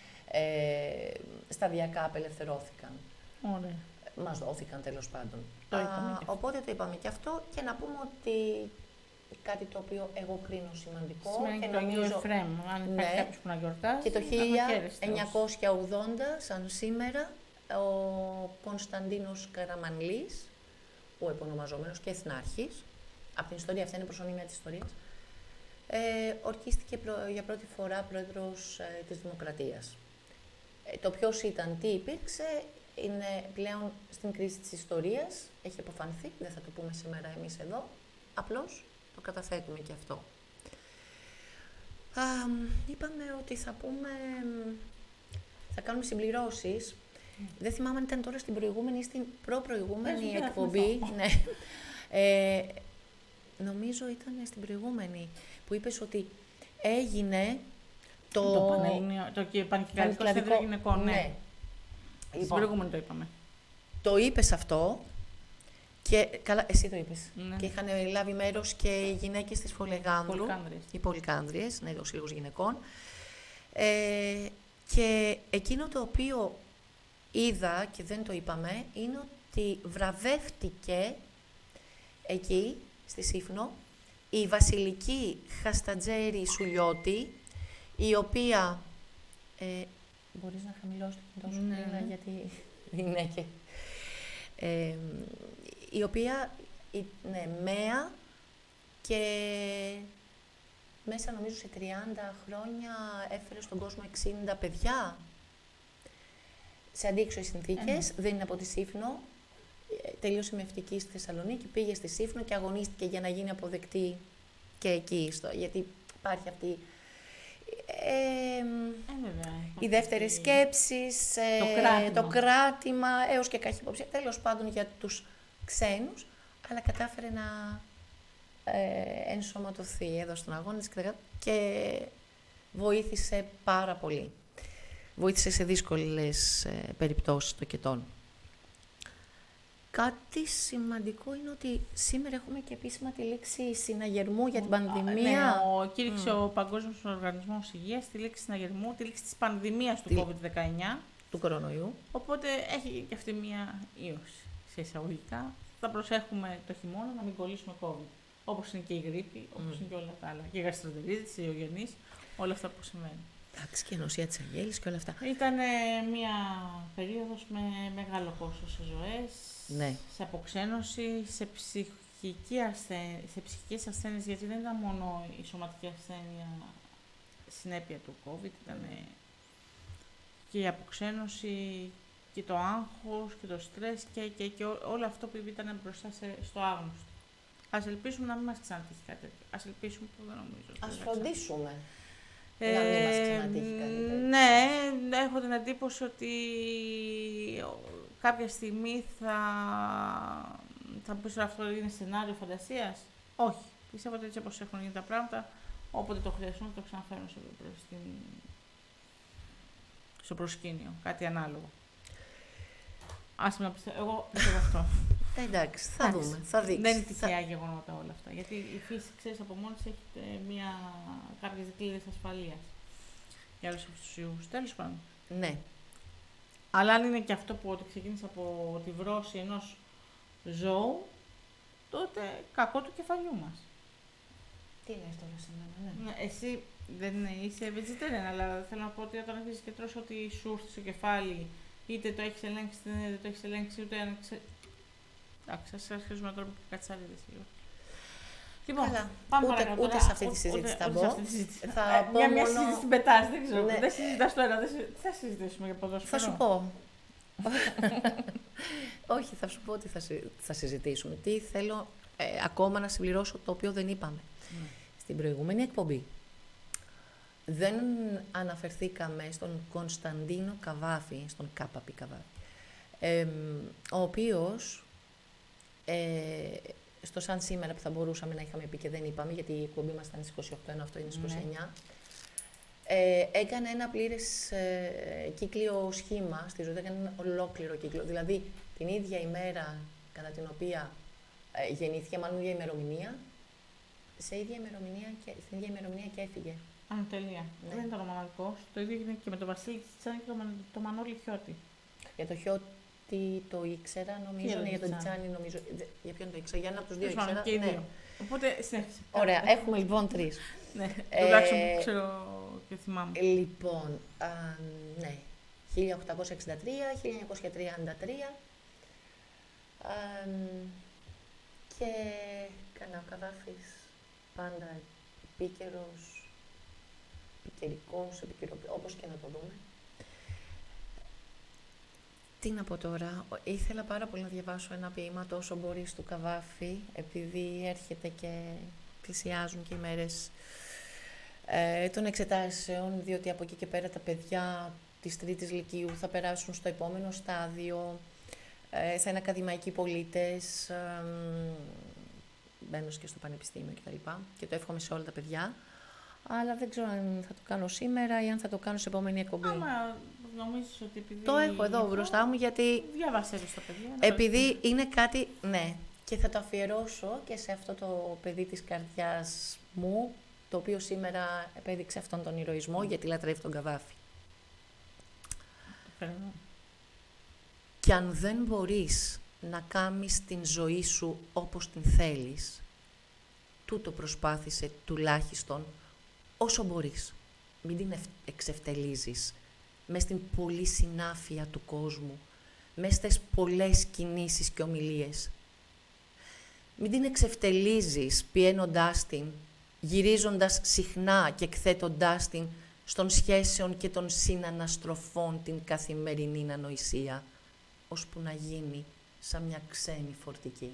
ε, σταδιακά απελευθερώθηκαν. Ωραία. Μας δόθηκαν τέλος πάντων. Το είπαμε και αυτό. Οπότε το είπαμε και αυτό και να πούμε ότι κάτι το οποίο εγώ κρίνω σημαντικό Σημαίνει και και το Αγίου νομίζω Εφραίμ. Αν ναι. υπάρχει κάποιος που να γιορτάζει, και το να χίλια χαίρεστε όσοι. εννιακόσια ογδόντα, σαν σήμερα, ο Κωνσταντίνος Καραμανλής, ο επωνομαζόμενος και εθνάρχης, από την ιστορία, αυτά είναι προσωνύμια της ιστορίας, ε, ορκίστηκε προ- για πρώτη φορά πρόεδρος ε, της Δημοκρατίας. Ε, το ποιος ήταν, τι υπήρξε, είναι πλέον στην κρίση της ιστορίας, έχει αποφανθεί, δεν θα το πούμε σήμερα εμείς εδώ, απλώς το καταθέτουμε και αυτό. Α, είπαμε ότι θα πούμε, θα κάνουμε συμπληρώσεις. Δεν θυμάμαι αν ήταν τώρα στην προηγούμενη ή στην προπροηγούμενη Πες μου, δεν εκπομπή. θα Ναι. Ε, νομίζω ήταν στην προηγούμενη που είπες ότι έγινε το... Το, πανελληνιο- το και πανκυκλαδικό συνέδριο γυναικών, ναι. Στην Λοιπόν, προηγούμενη το είπαμε. το είπες αυτό και καλά, εσύ το είπες. Ναι. Και είχαν λάβει μέρος και οι γυναίκες της Φολεγάνδρου. Πολυκάνδριες. Οι Πολυκάνδριες, ναι, ο Σύλλογος Γυναικών. Ε, και εκείνο το οποίο είδα και δεν το είπαμε, είναι ότι βραβεύτηκε εκεί, στη Σύφνο, η Βασιλική Χαστατζέρη Σουλιώτη, η οποία... Ε, μπορείς να χαμηλώσεις το κινητό σου, Ναι, Λίνα, ναι. γιατί είναι και... Ε, η οποία είναι μέα και μέσα νομίζω σε τριάντα χρόνια έφερε στον κόσμο εξήντα παιδιά σε αντίξωες συνθήκες, δεν είναι από τη Σύφνο, ε, τελείωσε με ευτική στη Θεσσαλονίκη, πήγε στη Σύφνο και αγωνίστηκε για να γίνει αποδεκτή και εκεί, στο, γιατί υπάρχει αυτή ε, Ε, βέβαια. οι δεύτερες Υπάρχει- σκέψεις, ε, Το κράτημα. το κράτημα, έως και καχυποψία, τέλος πάντων για τους ξένους, αλλά κατάφερε να ε, ενσωματωθεί εδώ στον αγώνα της και- και βοήθησε πάρα πολύ. Βοήθησε σε δύσκολες ε, περιπτώσεις το κετών. Κάτι σημαντικό είναι ότι σήμερα έχουμε και επίσημα τη λέξη συναγερμού για την πανδημία. Ναι, ο, κήρυξε ο Παγκόσμιος Οργανισμός Υγείας τη λέξη συναγερμού, τη λέξη της πανδημίας του Τι- κόβιντ δεκαεννιά. Του κορονοϊού. Οπότε έχει και αυτή μία ίωση σε εισαγωγικά. Θα προσέχουμε το χειμώνα να μην κολλήσουμε COVID. Όπως είναι και η γρίπη, όπως Mm. είναι και όλα τα άλλα. Και η γαστρεντερίτιδα, η ιογενής, όλα αυτά που σημαίνουν. Εντάξει, και η νοσία της αγέλης και όλα αυτά. Ήταν μία περίοδος με μεγάλο κόστος σε ζωές, Ναι. σε αποξένωση, σε, ψυχική ασθέ... σε ψυχικές ασθένειες, γιατί δεν ήταν μόνο η σωματική ασθένεια συνέπεια του COVID, ήταν και η αποξένωση και το άγχος και το στρες και, και, και ό- όλο αυτό που ήταν μπροστά σε, στο άγνωστο. Ας ελπίσουμε να μην μας ξανατύχει κάτι τέτοιο. Ας ελπίσουμε που δεν νομίζω. ότι Ας θα φροντίσουμε Ε, να μην μας ξανατύχει κάτι Ναι, έχω την εντύπωση ότι κάποια στιγμή θα... Θα μου πεις τώρα αυτό είναι σενάριο φαντασίας. Όχι. Πιστεύω ότι έτσι όπως έχουν γίνει τα πράγματα, όποτε το χρειαστούν, θα το ξαναφέρουν στο, στην... στο προσκήνιο. Κάτι ανάλογο. Άσε με να πιστεύω. Εγώ πιστεύω αυτό. Εντάξει, θα Άξι. δούμε. Θα δείξει. Δεν είναι τυχαία θα... γεγονότα όλα αυτά. Γιατί η φύση, ξέρεις, από μόνη της έχει μια... κάποιες δικλείδες ασφαλείας. Για όλους τους ιούς. Τέλος πάντων. Ναι. Αλλά αν είναι και αυτό που ότι ξεκίνησε από τη βρώση ενός ζώου, τότε κακό του κεφαλιού μας. Τι λες τώρα σε μένα, ναι. ναι. Εσύ δεν είσαι vegetarian, αλλά θέλω να πω ότι όταν αρχίζεις και τρως ότι σου έρθει στο κεφάλι, είτε το έχεις ελέγξει, είτε δεν το έχεις ελέγξει, ούτε αν ξε... Εντάξει, ας αρχίσουμε τώρα που κατσαρίδες λίγο. Λοιπόν, Καλά. πάμε ούτε, παρακάτω. Ούτε σε αυτή τη συζήτηση θα μπω. Θα πω μια, μια μόνο... συζήτηση την πετάς, δεν ξέρω. Ναι. Δεν συζητάς τώρα, δεν τι θα συζητήσουμε για ποδόσφαιρο. Θα σου πω. Όχι, θα σου πω ότι θα, θα συζητήσουμε. Τι θέλω ε, ακόμα να συμπληρώσω το οποίο δεν είπαμε. Mm. Στην προηγούμενη εκπομπή δεν αναφερθήκαμε στον Κωνσταντίνο Καβάφη, στον Κάπαπη Καβάφη, ε, ο οποίος ε, στο σαν σήμερα που θα μπορούσαμε να είχαμε πει και δεν είπαμε, γιατί η εκπομπή μας ήταν στις είκοσι οκτώ, ενώ αυτό είναι στις είκοσι εννιά, mm. Ε, έκανε ένα πλήρες ε, κύκλιο σχήμα στη ζωή, έκανε ένα ολόκληρο κύκλο. Δηλαδή, την ίδια ημέρα κατά την οποία ε, γεννήθηκε, μάλλον ίδια ημερομηνία, σε ίδια ημερομηνία και, στην ίδια ημερομηνία και έφυγε. Αν τέλεια. Ναι. Δεν ήταν ο μοναδικός. Το ίδιο έγινε και με τον Βασίλη Τσιτσάνη και το, το Μανώλη Χιώτη. Για το Χιώτη το ήξερα, νομίζω, ναι, για τον Τσιτσάνη νομίζω. Για ποιον το ήξερα, για ένα από τους δύο ήξερα. Και ναι. Οπότε συνέχισε. Ωραία, έχουμε λοιπόν τρεις. Ναι, τουλάχιστον που ξέρω και θυμάμαι. Λοιπόν, α, ναι, χίλια οκτακόσια εξήντα τρία, χίλια εννιακόσια τριάντα τρία α, και κανένα ο Καβάφης πάντα επίκαιρος, επικαιρικός, επικαιροποιητικός, όπως και να το δούμε. Τι να πω τώρα, ήθελα πάρα πολύ να διαβάσω ένα ποίημα τόσο μπορείς του Καβάφη, επειδή έρχεται και πλησιάζουν και οι μέρες ε, των εξετάσεων, διότι από εκεί και πέρα τα παιδιά της τρίτης λυκείου θα περάσουν στο επόμενο στάδιο, ε, θα είναι ακαδημαϊκοί πολίτες, ε, μπαίνω και στο πανεπιστήμιο κτλ. Και το εύχομαι σε όλα τα παιδιά. Αλλά δεν ξέρω αν θα το κάνω σήμερα ή αν θα το κάνω σε επόμενη εκπομπή. Άμα νομίζεις ότι επειδή... Το έχω εδώ έχω, μπροστά μου γιατί... Διάβασέ το στα παιδιά. Επειδή είναι κάτι... Ναι. Και θα το αφιερώσω και σε αυτό το παιδί της καρδιάς μου, το οποίο σήμερα επέδειξε αυτόν τον ηρωισμό, mm. γιατί λατρεύει τον Καβάφη. Mm. Και αν δεν μπορείς να κάνεις την ζωή σου όπως την θέλεις, τούτο προσπάθησε τουλάχιστον όσο μπορείς. Μην την εξευτελίζεις μες στην πολλή συνάφεια του κόσμου, μες στις πολλές κινήσεις και ομιλίες. Μην την εξευτελίζεις πιένοντάς την, γυρίζοντας συχνά και εκθέτοντάς την στον σχέσεων και των συναναστροφών την καθημερινή ανοησία, ώσπου να γίνει σαν μια ξένη φορτική.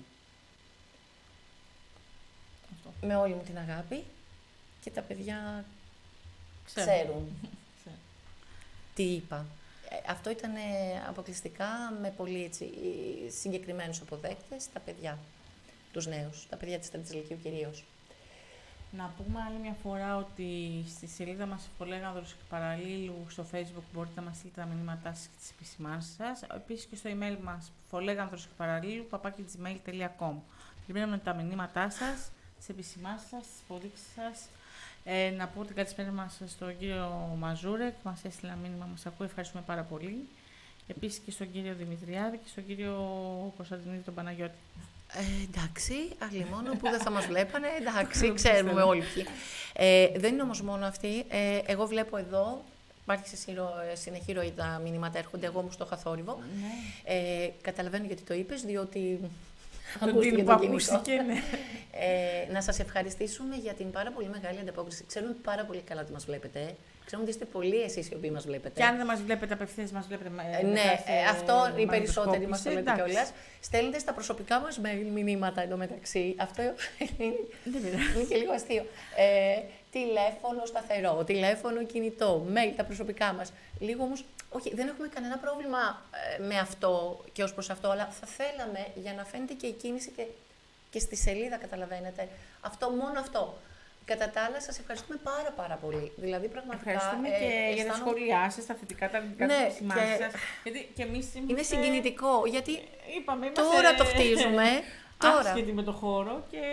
Αυτό. Με όλη μου την αγάπη και τα παιδιά ξέρουν, ξέρουν τι είπα. Ε, αυτό ήταν αποκλειστικά με πολύ έτσι, συγκεκριμένους αποδέκτες, τα παιδιά, τους νέους, τα παιδιά της τρίτης λυκείου κυρίως. Να πούμε άλλη μια φορά ότι στη σελίδα μας Φολέγανδρος και Παραλλήλου στο Facebook μπορείτε να μας στείλετε τα μηνύματά σας και τις επισημάνσεις σας. Επίσης και στο email μας φολέγανδρος και Παραλλήλου παπάκι τζιμέιλ τελεία κομ. Περιμένουμε τα μηνύματά σας, τις επισημάνσεις σας, τις υποδείξεις σας. Ε, να πω την καλησπέρα μας στον κύριο Μαζούρεκ, μας έστειλε ένα μήνυμα, μας ακούει, ευχαριστούμε πάρα πολύ. Επίσης και στον κύριο Δημητριάδη και στον κύριο Κωνσταντινίδη τον Παναγιώτη. Ε, εντάξει, άλλοι μόνο που δεν θα μας βλέπανε, εντάξει, ξέρουμε όλοι ποιοι. Ε, δεν είναι όμως μόνο αυτοί. Ε, εγώ βλέπω εδώ, υπάρχει σε συνεχή ροή τα μηνύματα έρχονται, εγώ όμως το είχα θόρυβο. Ναι. Ε, καταλαβαίνω γιατί το είπες, διότι... Ακούστηκε το ακούστηκε, ναι. ε, να σας ευχαριστήσουμε για την πάρα πολύ μεγάλη ανταπόκριση. Ξέρουμε πάρα πολύ καλά ότι μας βλέπετε. Ξέρουμε ότι είστε πολλοί εσείς οι οποίοι μας βλέπετε. Και αν δεν μας βλέπετε απευθείας, μας βλέπετε ε, Ναι, ε, αυτό οι περισσότεροι μας το λέτε κιόλας. Στέλνετε στα προσωπικά μας μηνύματα εντωμεταξύ. Αυτό είναι, είναι και λίγο αστείο. Ε, τηλέφωνο σταθερό, τηλέφωνο κινητό, mail, τα προσωπικά μας. Λίγο όμως, όχι, δεν έχουμε κανένα πρόβλημα ε, με αυτό και ως προς αυτό, αλλά θα θέλαμε για να φαίνεται και η κίνηση και, και στη σελίδα, καταλαβαίνετε. Αυτό, μόνο αυτό. Κατά τα άλλα, σας ευχαριστούμε πάρα πάρα πολύ. Δηλαδή, πραγματικά. Ευχαριστούμε και ε, για τα σχόλιά σας, τα θετικά, τα αρνητικά, ναι, τις σημάδες σας. Γιατί και εμείς είμαστε... Είναι συγκινητικό, γιατί είπαμε, είμαστε... τώρα το χτίζουμε. Τώρα. Άσχετοι με το χώρο και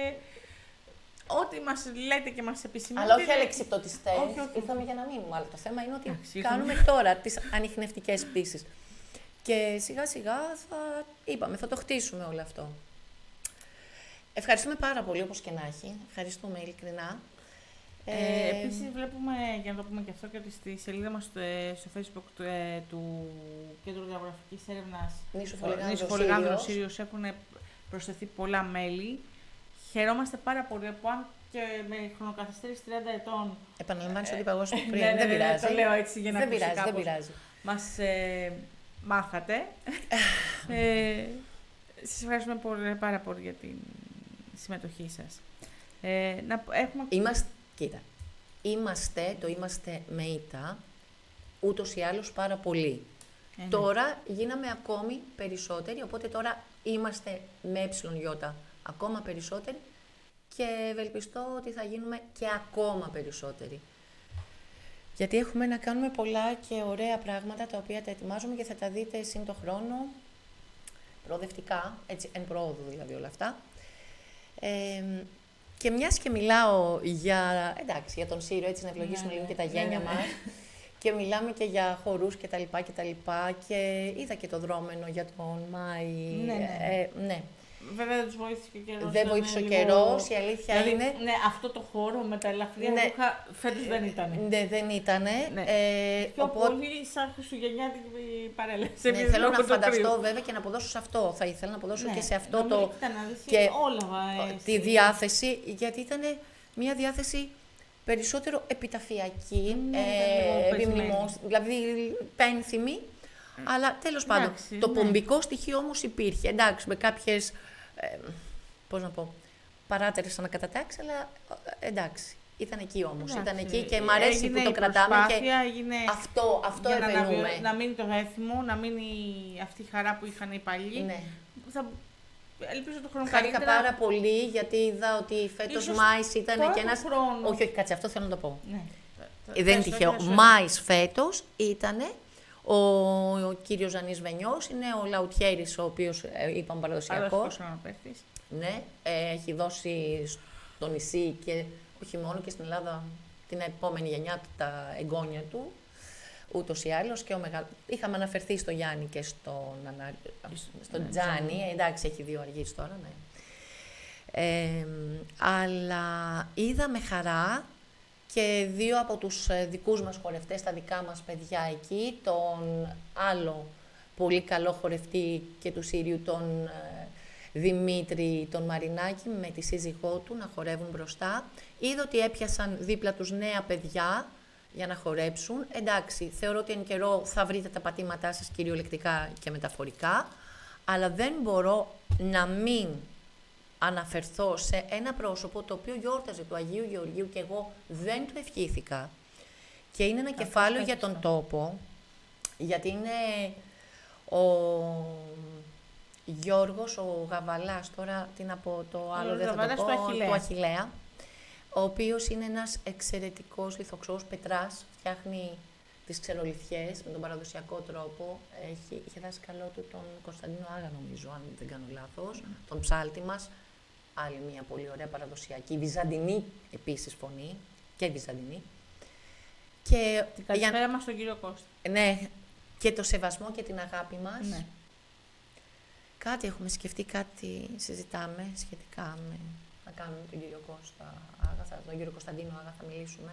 ό,τι μας λέτε και μας επισημαίνετε... Αλλά όχι αλεξιπτωτιστές. Ήρθαμε για να μείνουμε. Αλλά το θέμα είναι ότι Άξι, κάνουμε ήρθαμε. τώρα τις ανιχνευτικές πτήσεις. Και σιγά σιγά θα, είπαμε, θα το χτίσουμε όλο αυτό. Ευχαριστούμε πάρα πολύ, όπως και να έχει. Ευχαριστούμε ειλικρινά. Ε, ε, επίσης, βλέπουμε, για να το πούμε και αυτό, και ότι στη σελίδα μας στο, στο Facebook του, ε, του Κέντρου Γεωγραφικής Έρευνας Νήσου Φολιγάνδρου Σύριος έχουν προσθεθεί πολλά μέλη. Χαιρόμαστε πάρα πολύ που αν και με χρονοκαθυστέρηση τριάντα ετών... Επαναλαμβάνεις ό,τι είπα εγώ πριν, ναι, ναι, δεν ναι, πειράζει. Το λέω έτσι για να δεν ακούσει πειράζει, κάπως. Δεν πειράζει. Μας ε, μάθατε. ε, σας ευχαριστούμε πολύ, πάρα πολύ για την συμμετοχή σας. Ε, να, έχουμε... Είμαστε, κοίτα, είμαστε, το είμαστε με ήττα, ούτως ή άλλως πάρα πολύ. Ε, ναι. Τώρα γίναμε ακόμη περισσότεροι, οπότε τώρα είμαστε με ε, ακόμα περισσότεροι και ευελπιστώ ότι θα γίνουμε και ακόμα περισσότεροι. Γιατί έχουμε να κάνουμε πολλά και ωραία πράγματα τα οποία τα ετοιμάζουμε και θα τα δείτε σύν το χρόνο προοδευτικά, έτσι, εν πρόοδο δηλαδή όλα αυτά. Ε, και μιας και μιλάω για, εντάξει, για τον Σύριο, έτσι να ευλογήσουμε ναι, λίγο και τα γένια ναι, ναι. μας και μιλάμε και για χορούς και τα λοιπά και τα λοιπά και είδα και το δρόμενο για τον Μάη. Ναι, ναι. Ε, ναι. Βέβαια δεν τους βοήθησε και ο καιρός. Δεν βοήθησε ο καιρός, η αλήθεια δηλαδή, είναι... Ναι, αυτό το χώρο με τα ελαφριά ναι. ρούχα φέτος δεν ήταν. Ναι, δεν ήταν. Ναι. Ε, Πιο οπότε... πολύ σαν χριστουγεννιάτικη παρέλαση. Ναι, θέλω να φανταστώ βέβαια και να αποδώσω σε αυτό. Θα ήθελα να αποδώσω ναι. και σε αυτό το... και όλα τη διάθεση, γιατί ήταν μια διάθεση περισσότερο επιταφιακή, ναι, ε, επιμνημός, δηλαδή πένθυμη. Αλλά τέλος πάντων, εντάξει, το ναι. πομπικό στοιχείο όμως υπήρχε. Εντάξει, με κάποιες, ε, πώς να πω, παράτερες ανακατατάξεις, αλλά εντάξει. Ήταν εκεί όμως, εντάξει, ήταν εκεί και μ' αρέσει έγινε που το κρατάμε και έγινε αυτό, αυτό για επενούμε. Να, να μείνει το έθιμο, να μείνει αυτή η χαρά που είχαν οι παλιοί. Ναι. Θα... Ελπίζω το χρόνο Χάρηκα καλύτερα. πάρα πολύ γιατί είδα ότι φέτος Μάης ήταν και ένας... Χρόνο. Όχι, όχι, κάτσε, αυτό θέλω να το πω. Ναι. Δεν είναι τυχαίο. Μάης φέτος ήταν ο, ο κύριος Ζανής Βενιός, είναι ο Λαουτιέρης, ο οποίος είπαμε παραδοσιακός. Ναι, ε, έχει δώσει στο νησί και όχι μόνο και στην Ελλάδα την επόμενη γενιά τα εγγόνια του, ούτως ή άλλως και ο μεγαλ... Είχαμε αναφερθεί στο Γιάννη και στον, ανα... στον ναι, Τζάνι, ναι. Εντάξει, έχει δύο αργήσει τώρα, ναι. Ε, αλλά είδα με χαρά και δύο από τους δικούς μας χορευτές, τα δικά μας παιδιά εκεί, τον άλλο πολύ καλό χορευτή και του Σύριου, τον Δημήτρη, τον Μαρινάκη, με τη σύζυγό του να χορεύουν μπροστά. Είδα ότι έπιασαν δίπλα τους νέα παιδιά για να χορέψουν. Εντάξει, θεωρώ ότι εν καιρό θα βρείτε τα πατήματά σας κυριολεκτικά και μεταφορικά, αλλά δεν μπορώ να μην αναφερθώ σε ένα πρόσωπο το οποίο γιόρταζε του Αγίου Γεωργίου και εγώ δεν του ευχήθηκα. Και είναι ένα Ά, κεφάλαιο για τον τόπο, γιατί είναι ο Γιώργος, ο Γαβαλάς, τώρα τι να πω, το άλλο ο δεν θα το πω, του Αχιλλέα, ο οποίος είναι ένας εξαιρετικός λιθοξός πετράς, φτιάχνει τις ξερολιθιές με τον παραδοσιακό τρόπο. Έχει, είχε δάσκαλό του τον Κωνσταντίνο Άγα, νομίζω, αν δεν κάνω λάθος, mm. τον ψάλτη μας. Άλλη μια πολύ ωραία παραδοσιακή, βυζαντινή επίσης φωνή, και βυζαντινή. Και την καλησπέρα για... μας στον κύριο Κώστα. Ναι, και το σεβασμό και την αγάπη μας. Ναι. Κάτι έχουμε σκεφτεί, κάτι συζητάμε σχετικά με να κάνουμε τον κύριο Κώστα Άγα, τον κύριο Κωνσταντίνο Άγα θα μιλήσουμε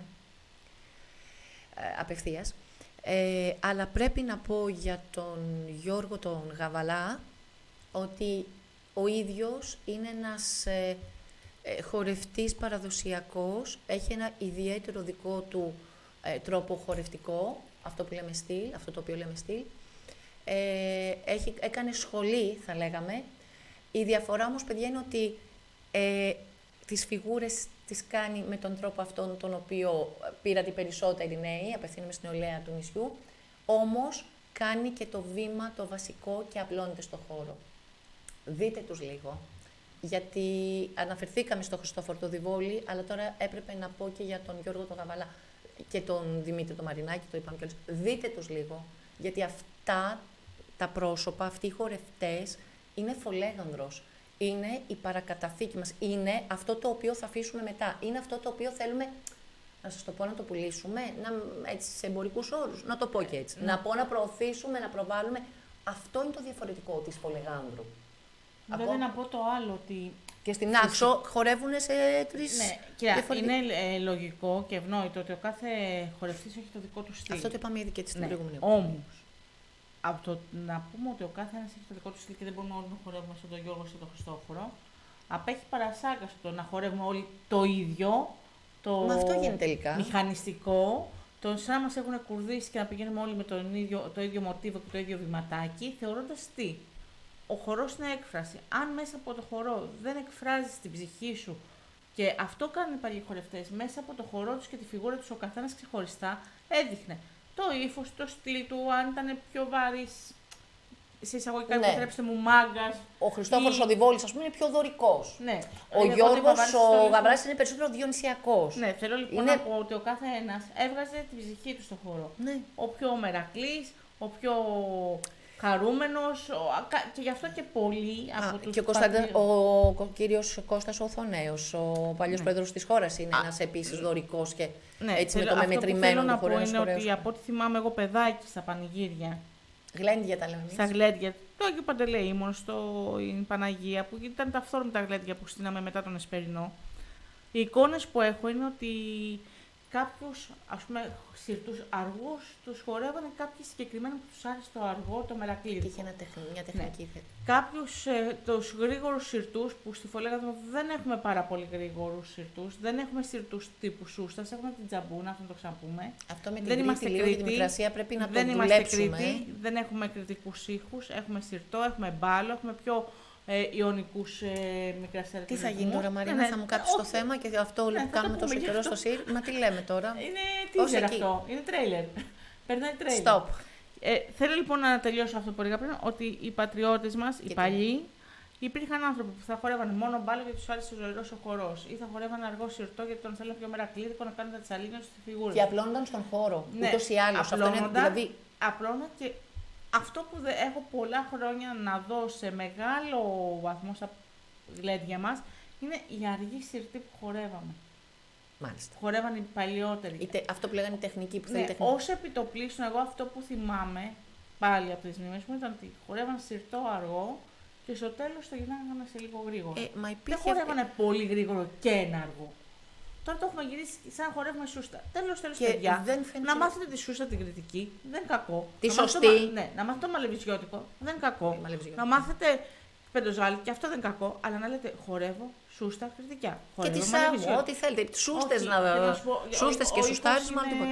ε, απευθείας. Ε, αλλά πρέπει να πω για τον Γιώργο τον Γαβαλά ότι ο ίδιος είναι ένας ε, ε, χορευτής παραδοσιακός, έχει ένα ιδιαίτερο δικό του ε, τρόπο χορευτικό, αυτό που λέμε στυλ, αυτό το οποίο λέμε στυλ. Ε, έχει, έκανε σχολή, θα λέγαμε. Η διαφορά όμως, παιδιά, είναι ότι ε, τις φιγούρες τις κάνει με τον τρόπο αυτόν τον οποίο πήραν οι περισσότεροι νέοι, απευθύνομαι στην νεολαία του νησιού, όμως κάνει και το βήμα το βασικό και απλώνεται στο χώρο. Δείτε τους λίγο, γιατί αναφερθήκαμε στο Χριστόφορο το Διβόλη, αλλά τώρα έπρεπε να πω και για τον Γιώργο τον Γαβαλά και τον Δημήτρη τον Μαρινάκη, το είπαμε κιόλας. Δείτε τους λίγο, γιατί αυτά τα πρόσωπα, αυτοί οι χορευτές, είναι φολέγανδρος. Είναι η παρακαταθήκη μας. Είναι αυτό το οποίο θα αφήσουμε μετά. Είναι αυτό το οποίο θέλουμε, να σας το πω, να το πουλήσουμε, να, έτσι, σε εμπορικούς όρους. Να το πω και έτσι. Mm. Να πω να προωθήσουμε, να προβάλλουμε. Αυτό είναι το διαφορετικό της φολεγάνδρου. Βέβαια, να πω το άλλο ότι. Και στην Άξο χορεύουν σε τρεις. Ναι, κοίτα, είναι ε, λογικό και ευνόητο ότι ο κάθε χορευτής έχει το δικό του στυλ. Αυτό το είπαμε ήδη και στην ναι. προηγούμενη. Όμως, από το να πούμε ότι ο κάθε ένας έχει το δικό του στυλ και δεν μπορούμε όλοι να χορεύουμε στον τον Γιώργο ή τον Χριστόφορο, απέχει παρασάγκα στο να χορεύουμε όλοι το ίδιο, το Μα αυτό γίνεται τελικά. μηχανιστικό, το σαν να μας έχουν κουρδίσει και να πηγαίνουμε όλοι με τον ίδιο, το ίδιο μοτίβο και το ίδιο βηματάκι, θεωρώντας τι. Ο χορός είναι έκφραση. Αν μέσα από το χορό δεν εκφράζεις την ψυχή σου, και αυτό κάνουν οι παλιοί χορευτές, μέσα από το χορό τους και τη φιγούρα τους ο καθένας ξεχωριστά έδειχνε το ύφος, το στυλ του, αν ήταν πιο βαρύς, σε εισαγωγικά, ναι. επιτρέψτε μου, μάγκας. Ο Χριστόφορος ή... ο Διβόλης, ας πούμε, είναι πιο δωρικός. Ναι. Ο είναι Γιώργος ο Γαβράς είναι περισσότερο διονυσιακός. Ναι, θέλω λοιπόν είναι... να πω ότι ο κάθε ένας έβγαζε την ψυχή του στον χώρο. Ναι. Ο πιο μερακλής, ο πιο χαρούμενος, ο... και γι' αυτό και πολλοί από Α, τους και ο, Κωνσταντα... ο... ο κύριος Κώστας ο Οθονέος, ο παλιός ναι. πρόεδρος της χώρας, είναι Α. ένας επίσης δωρικός και ναι, έτσι θέλω, με το μεμετρημένο να χορεύει. Αυτό που θέλω να πω είναι ότι από ό,τι θυμάμαι εγώ παιδάκι στα πανηγύρια, γλέντια τα λέμε εμείς. Στα γλέντια, το Άγιο Παντελεήμων, στο Παναγία, που ήταν τα αυθόρμητα γλέντια που στείναμε μετά τον Εσπερινό. Οι εικόνες που έχω είναι ότι κάποιους, ας πούμε, συρτούς αργούς τους χορεύανε κάποιοι συγκεκριμένοι που τους άρεσε το αργό, το μερακλίδικο. Είχε ένα τεχνη, μια τεχνική ναι. Κάποιους ε, τους γρήγορους συρτούς που στη Φολέγανδρο δεν έχουμε πάρα πολύ γρήγορους συρτούς, δεν έχουμε συρτούς τύπου σούστας, έχουμε την τζαμπούνα, αυτό να το ξαναπούμε. Αυτό με την δεν είμαστε Κρήτη, λίγο, τη Μικρασία πρέπει να δεν το είμαστε δουλέψουμε. Κρήτη, δεν έχουμε κρητικούς ήχους, έχουμε συρτό, έχουμε μπάλο, έχουμε πιο ε, ιωνικούς ε, μικρασιατικούς. Τι θα γίνει τώρα, Μαρίνα, ναι, ναι, θα μου κάψεις το θέμα και αυτό ναι, που κάνουμε τόσο καιρό στο ΣΥΡ. Μα τι λέμε τώρα. Είναι teaser αυτό, είναι τρέιλερ. Περνάει τρέιλερ. Stop. Ε, θέλω λοιπόν να τελειώσω αυτό που έλεγα πριν, ότι οι πατριώτες μας, οι παλιοί, υπήρχαν άνθρωποι που θα χορεύανε μόνο μπάλο γιατί τους άρεσε ο ζωηρός ο χορός, ή θα χορεύανε αργό σιρτό γιατί τον θέλουν πιο μερακλίδικο να κάνουν τα τσαλίνια στη φιγούρα. Και απλώνονταν στον χώρο. Ναι, ούτως ή άλλως. Αυτό είναι δηλαδή. Απλώνα και αυτό που δε, έχω πολλά χρόνια να δω σε μεγάλο βαθμό στα γλέντια μας είναι η αργή σιρτή που χορεύαμε. Μάλιστα. Χορεύαν οι παλιότεροι. Είτε, αυτό που λέγανε η τεχνική που θέλει ναι, τεχνική. Ως επιτοπλίστων, εγώ αυτό που θυμάμαι πάλι από τις μνήμες μου ήταν ότι χορεύαν σιρτό αργό και στο τέλος το γυρνάγανε σε λίγο γρήγορο. Ε, μα υπήρχε... Δεν χορεύανε πολύ γρήγορο και ένα αργό. Τώρα το έχουμε γυρίσει σαν να χορεύουμε σούστα. Τέλος, τέλος, παιδιά. Δεν φαίνεται... Να μάθετε τη σούστα την κριτική, δεν είναι κακό. Τη να σωστή. Μάθετε, ναι, να μάθετε το μαλεβιζιώτικο, δεν είναι κακό. Ε, να μάθετε πεντοζάλι, και αυτό δεν είναι κακό. Αλλά να λέτε χορεύω σούστα κριτικά. Και τη σάγω, ό,τι θέλετε. Σούστες να δω. Σούστες και σουστάρισμα, τίποτα.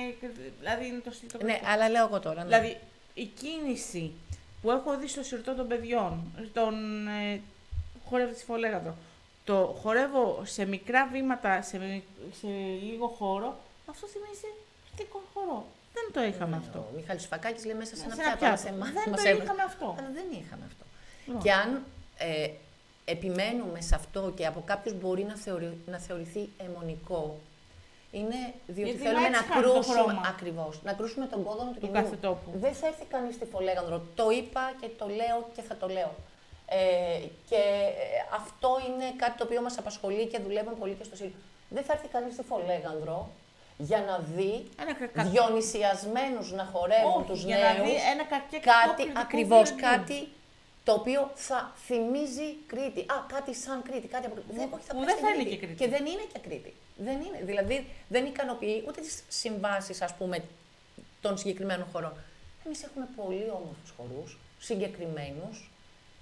Δηλαδή είναι το στυλ. Ναι, αλλά λέω εγώ τώρα. Δηλαδή η κίνηση που έχω δει στο σιρτό των παιδιών, τον ε, χορεύω τη Φολέγανδρο, το χορεύω σε μικρά βήματα, σε, σε λίγο χώρο, αυτό θυμίζει κριτικό χορό. Δεν το είχαμε ναι, αυτό. Ο Μιχάλης Φακάκης λέει μέσα σε ένα σε πιάτο. πιάτο. Σε δεν μας το έβαλε. είχαμε αυτό. Αλλά δεν είχαμε αυτό. Oh. Και αν ε, επιμένουμε σε αυτό και από κάποιους μπορεί να, θεωρη, να θεωρηθεί αιμονικό, είναι διότι γιατί θέλουμε να κρούσουμε, ακριβώς, να κρούσουμε τον κόδωνα του κάθε τόπου. Δεν θα έρθει κανείς στη Φολέγανδρο. Το είπα και το λέω και θα το λέω. Ε, και ε, αυτό είναι κάτι το οποίο μας απασχολεί και δουλεύουμε πολύ και στο ΣΥΡ. Δεν θα έρθει κανείς στη Φολέγανδρο για να δει ένα διονυσιασμένους να χορεύουν όχι, τους για νέους, να δει ένα κάτι ακριβώς, κάτι το οποίο θα θυμίζει Κρήτη. Α, κάτι σαν Κρήτη, κάτι από Κρήτη. Που, θα που δεν θα είναι και Κρήτη. Και δεν είναι και Κρήτη. Δεν είναι. Δηλαδή δεν ικανοποιεί ούτε τις συμβάσεις, ας πούμε, των συγκεκριμένων χωρών. Εμείς έχουμε πολύ όμορφους χορούς, συγκεκριμένους,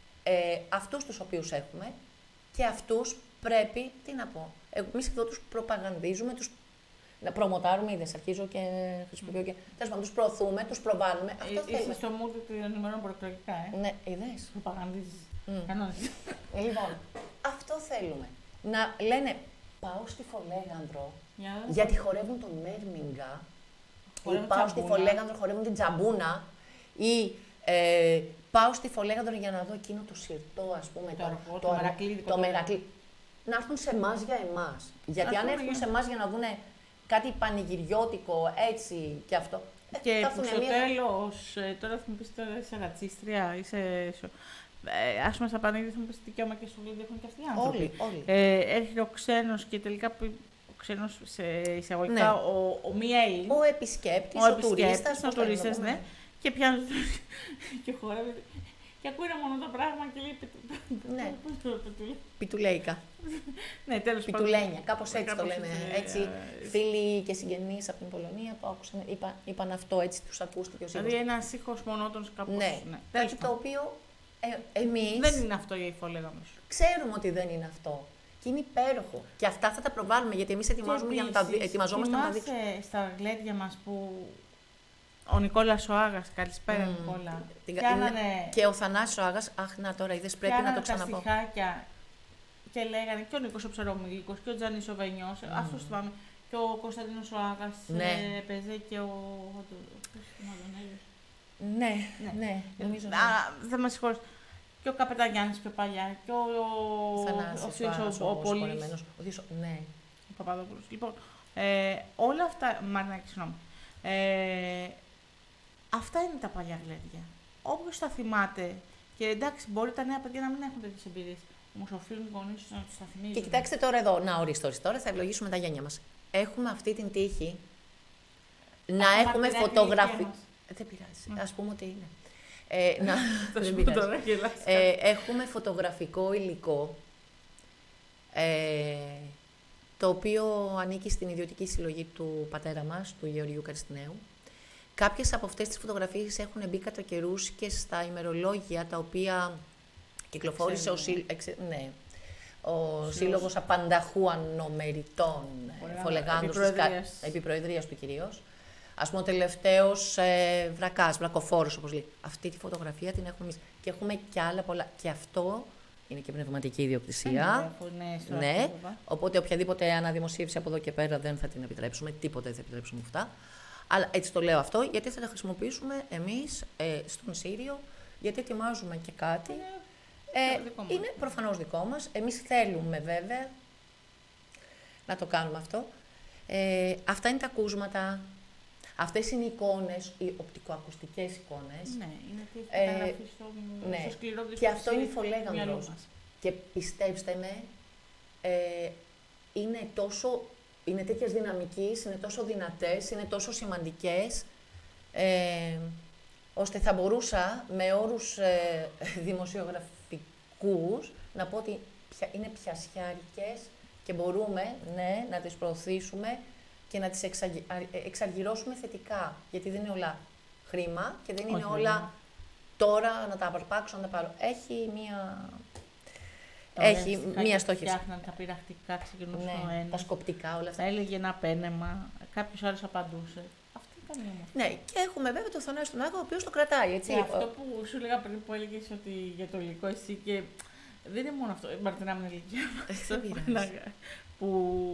ε, αυτούς τους οποίους έχουμε και αυτούς πρέπει, τι να πω, εμείς εδώ τους προπαγανδίζουμε, τους να προμοτάρουμε, είδες, αρχίζω και χρησιμοποιώ και τέλος πάντων, τους προωθούμε, τους προβάλλουμε. Ε, αυτό θέλουμε. Είσαι στο mood των ημερών προεκλογικά, ε. Ναι, είδες. Προπαγανδίζεις. Mm. Κανόνες. Λοιπόν, αυτό θέλουμε. να λένε πάω στη Φολέγανδρο, Για... γιατί χορεύουν τον Μέρμιγκα, Χορεύουν ή πάω τσαμπούνα. στη Φολέγανδρο, χορεύουν την Τζαμπούνα, ή ε, πάω στη Φολέγανδρο για να δω εκείνο το σιρτό, ας πούμε, Το αργό, το το, αργό- μερακλίδικο, το το- μερακλή. Να έρθουν σε εμάς για εμάς. Γιατί Ας αν πούμε, έρθουν για- σε εμάς για να δουν κάτι πανηγυριώτικο, έτσι και αυτό. ε, Και θα που έρθουνε στο μία- τέλος, ε, τώρα θα μου πεις τώρα είσαι ρατσίστρια, είσαι... σο- Ε, ας πούμε στα πανίδια θα μου πεις δικαίωμα και στο γλύδι έχουν και αυτοί οι άνθρωποι. Όλοι, όλοι. Ε, έρχεται ο ξένος και τελικά που- ο ξένος σε εισαγωγικά, Ναι. ο, ο μη Έλλην, Ο επισκέπτης, ο ο, επισκέπτης, τουρίστας, ο πώς θα τουρίστας, το ναι. πούμε. Και πιάνει και χορεύει. Και ακούει ένα μόνο το πράγμα και λέει. Ναι. Πώς το πετούλε. Πιτουλέικα. Ναι, τέλος πάντων. Πιτουλένια, κάπως έτσι το Κάπως λένε. έτσι, Έτσι, ε, φίλοι και συγγενείς από την Πολωνία που άκουσαν, είπα, είπαν αυτό, έτσι τους ακούστηκε ο Δηλαδή ήχος. ένα ήχος μονότονος κάπως. Ναι, Τέλος κάτι το πάντων. οποίο ε, εμείς Δεν είναι αυτό για υφολέγαμος. ξέρουμε ότι δεν είναι αυτό. Και είναι υπέροχο. Και αυτά θα τα προβάλλουμε, γιατί εμείς ετοιμάζουμε για να τα, δει- ετοιμαζόμαστε να τα δείξουμε. Θυμάσαι στα γλέντια μας που ο Νικόλας ο Άγας, καλησπέρα Μμμ. Νικόλα, Την- πιάνανε, Και ο Θανάσης ο Άγας, αχ να τώρα είδες, πρέπει να πιάνανε το τα ξαναπώ. στιχάκια και λέγανε και ο Νίκος ο Ψαρομήλικος και ο Τζάνης ο Βενιός, αυτός θυμάμαι, και ο Κωνσταντίνος ο Άγας Ναι. ε, παίζε και ο... ο- πώς είναι ο Αδωνέλης. Ναι, Ναι. ναι, νομίζω. ναι. Α, θα με συγχωρείς. Και ο Καπεταγιάννης πιο παλιά, και ο, ο, Θανάσης, ο, ο Θείος, Άγας, ο, ο, ο Πολύς, συγχωρεμένος. Ο Θείος, ναι. ο Παπαδόπουλος. Λοιπόν, ε, όλα αυτά, Μαρινάκη, συγγνώμη, ε, αυτά είναι τα παλιά γλέντια. Όποιος τα θυμάται, και εντάξει, μπορεί τα νέα παιδιά να μην έχουν τέτοιες εμπειρίες, όμως οφείλουν οι γονείς τους να τους τα θυμίζουν. Και κοιτάξτε τώρα εδώ, να ορίστε, ορίστε, τώρα θα ευλογήσουμε τα γένια μας. Έχουμε αυτή την τύχη να Ακόμα έχουμε πειράζει η φωτογραφία. ηλικία μας. Δεν πειράζει, Mm. ας πούμε ότι είναι. Ε, να... Θα δεν σου πω πειράζει. τώρα και λάς. Ε, έχουμε φωτογραφικό υλικό, ε, το οποίο ανήκει στην ιδιωτική συλλογή του πατέρα μας, του Γεωργιού Καριστινέου. Κάποιες από αυτές τις φωτογραφίες έχουν μπει κατά καιρούς και στα ημερολόγια, τα οποία κυκλοφόρησε ο, Ξέρουμε. σύλλ... εξε- ναι, ο Σύλλογος Απανταχού Ανομεριτών Ωραία. Φολεγάνδρους Επιπροεδρίας. Επιπροεδρίας του κυρίως. Ας πούμε, ο τελευταίος ε, βρακάς, βρακοφόρος, όπως λέει. Αυτή τη φωτογραφία την έχουμε εμείς. Και έχουμε και άλλα πολλά. Και αυτό είναι και πνευματική ιδιοκτησία. Ναι, στο Ναι, αρχείο, οπότε οποιαδήποτε αναδημοσίευση από εδώ και πέρα δεν θα την επιτρέψουμε, τίποτα δεν θα επιτρέψουμε αυτά. Αλλά έτσι το λέω αυτό, γιατί θα τα χρησιμοποιήσουμε εμείς ε, στον Σύριο, γιατί ετοιμάζουμε και κάτι. Είναι Ε, δικό μας. είναι προφανώς δικό μας. Εμείς θέλουμε βέβαια να το κάνουμε αυτό. Ε, αυτά είναι τα ακούσματα. Αυτές είναι οι εικόνες, οι οπτικοακουστικές εικόνες. Ναι, είναι τι Ε, έχει καταγραφεί στο, ναι. στο σκληρό της Και αυτό είναι η του μυαλού Φολέγανδρος. μας. Και πιστέψτε με, ε, είναι τόσο, είναι τέτοιες δυναμικής, είναι τόσο δυνατές, είναι τόσο σημαντικές, ε, ώστε θα μπορούσα με όρους ε, δημοσιογραφικούς να πω ότι πια, είναι πιασιάρικες και μπορούμε ναι, να τις προωθήσουμε και να τις εξαγι- α- εξαργυρώσουμε θετικά. Γιατί δεν είναι όλα χρήμα και δεν είναι Όχι, όλα βέβαια. τώρα να τα αρπάξω, να τα πάρω. Έχει μία... Τα ωραία Έχει στιχάκια μία που στόχευση. Φτιάχναν τα πειραχτικά, ξεκινούσε ο Ναι, ένας. τα σκοπτικά, όλα αυτά. Θα έλεγε ένα πένεμα, κάποιος άλλος απαντούσε. Αυτό ήταν η όμορφη. Ναι, και έχουμε βέβαια τον Θανάση τον Άγα, ο οποίος το κρατάει, έτσι. Και αυτό που σου έλεγα πριν που έλεγε ότι για το υλικό εσύ και δεν είναι μόνο αυτό. Μαρτινά με την ηλικία Ε, μας, δεν πειράζει. ένα- που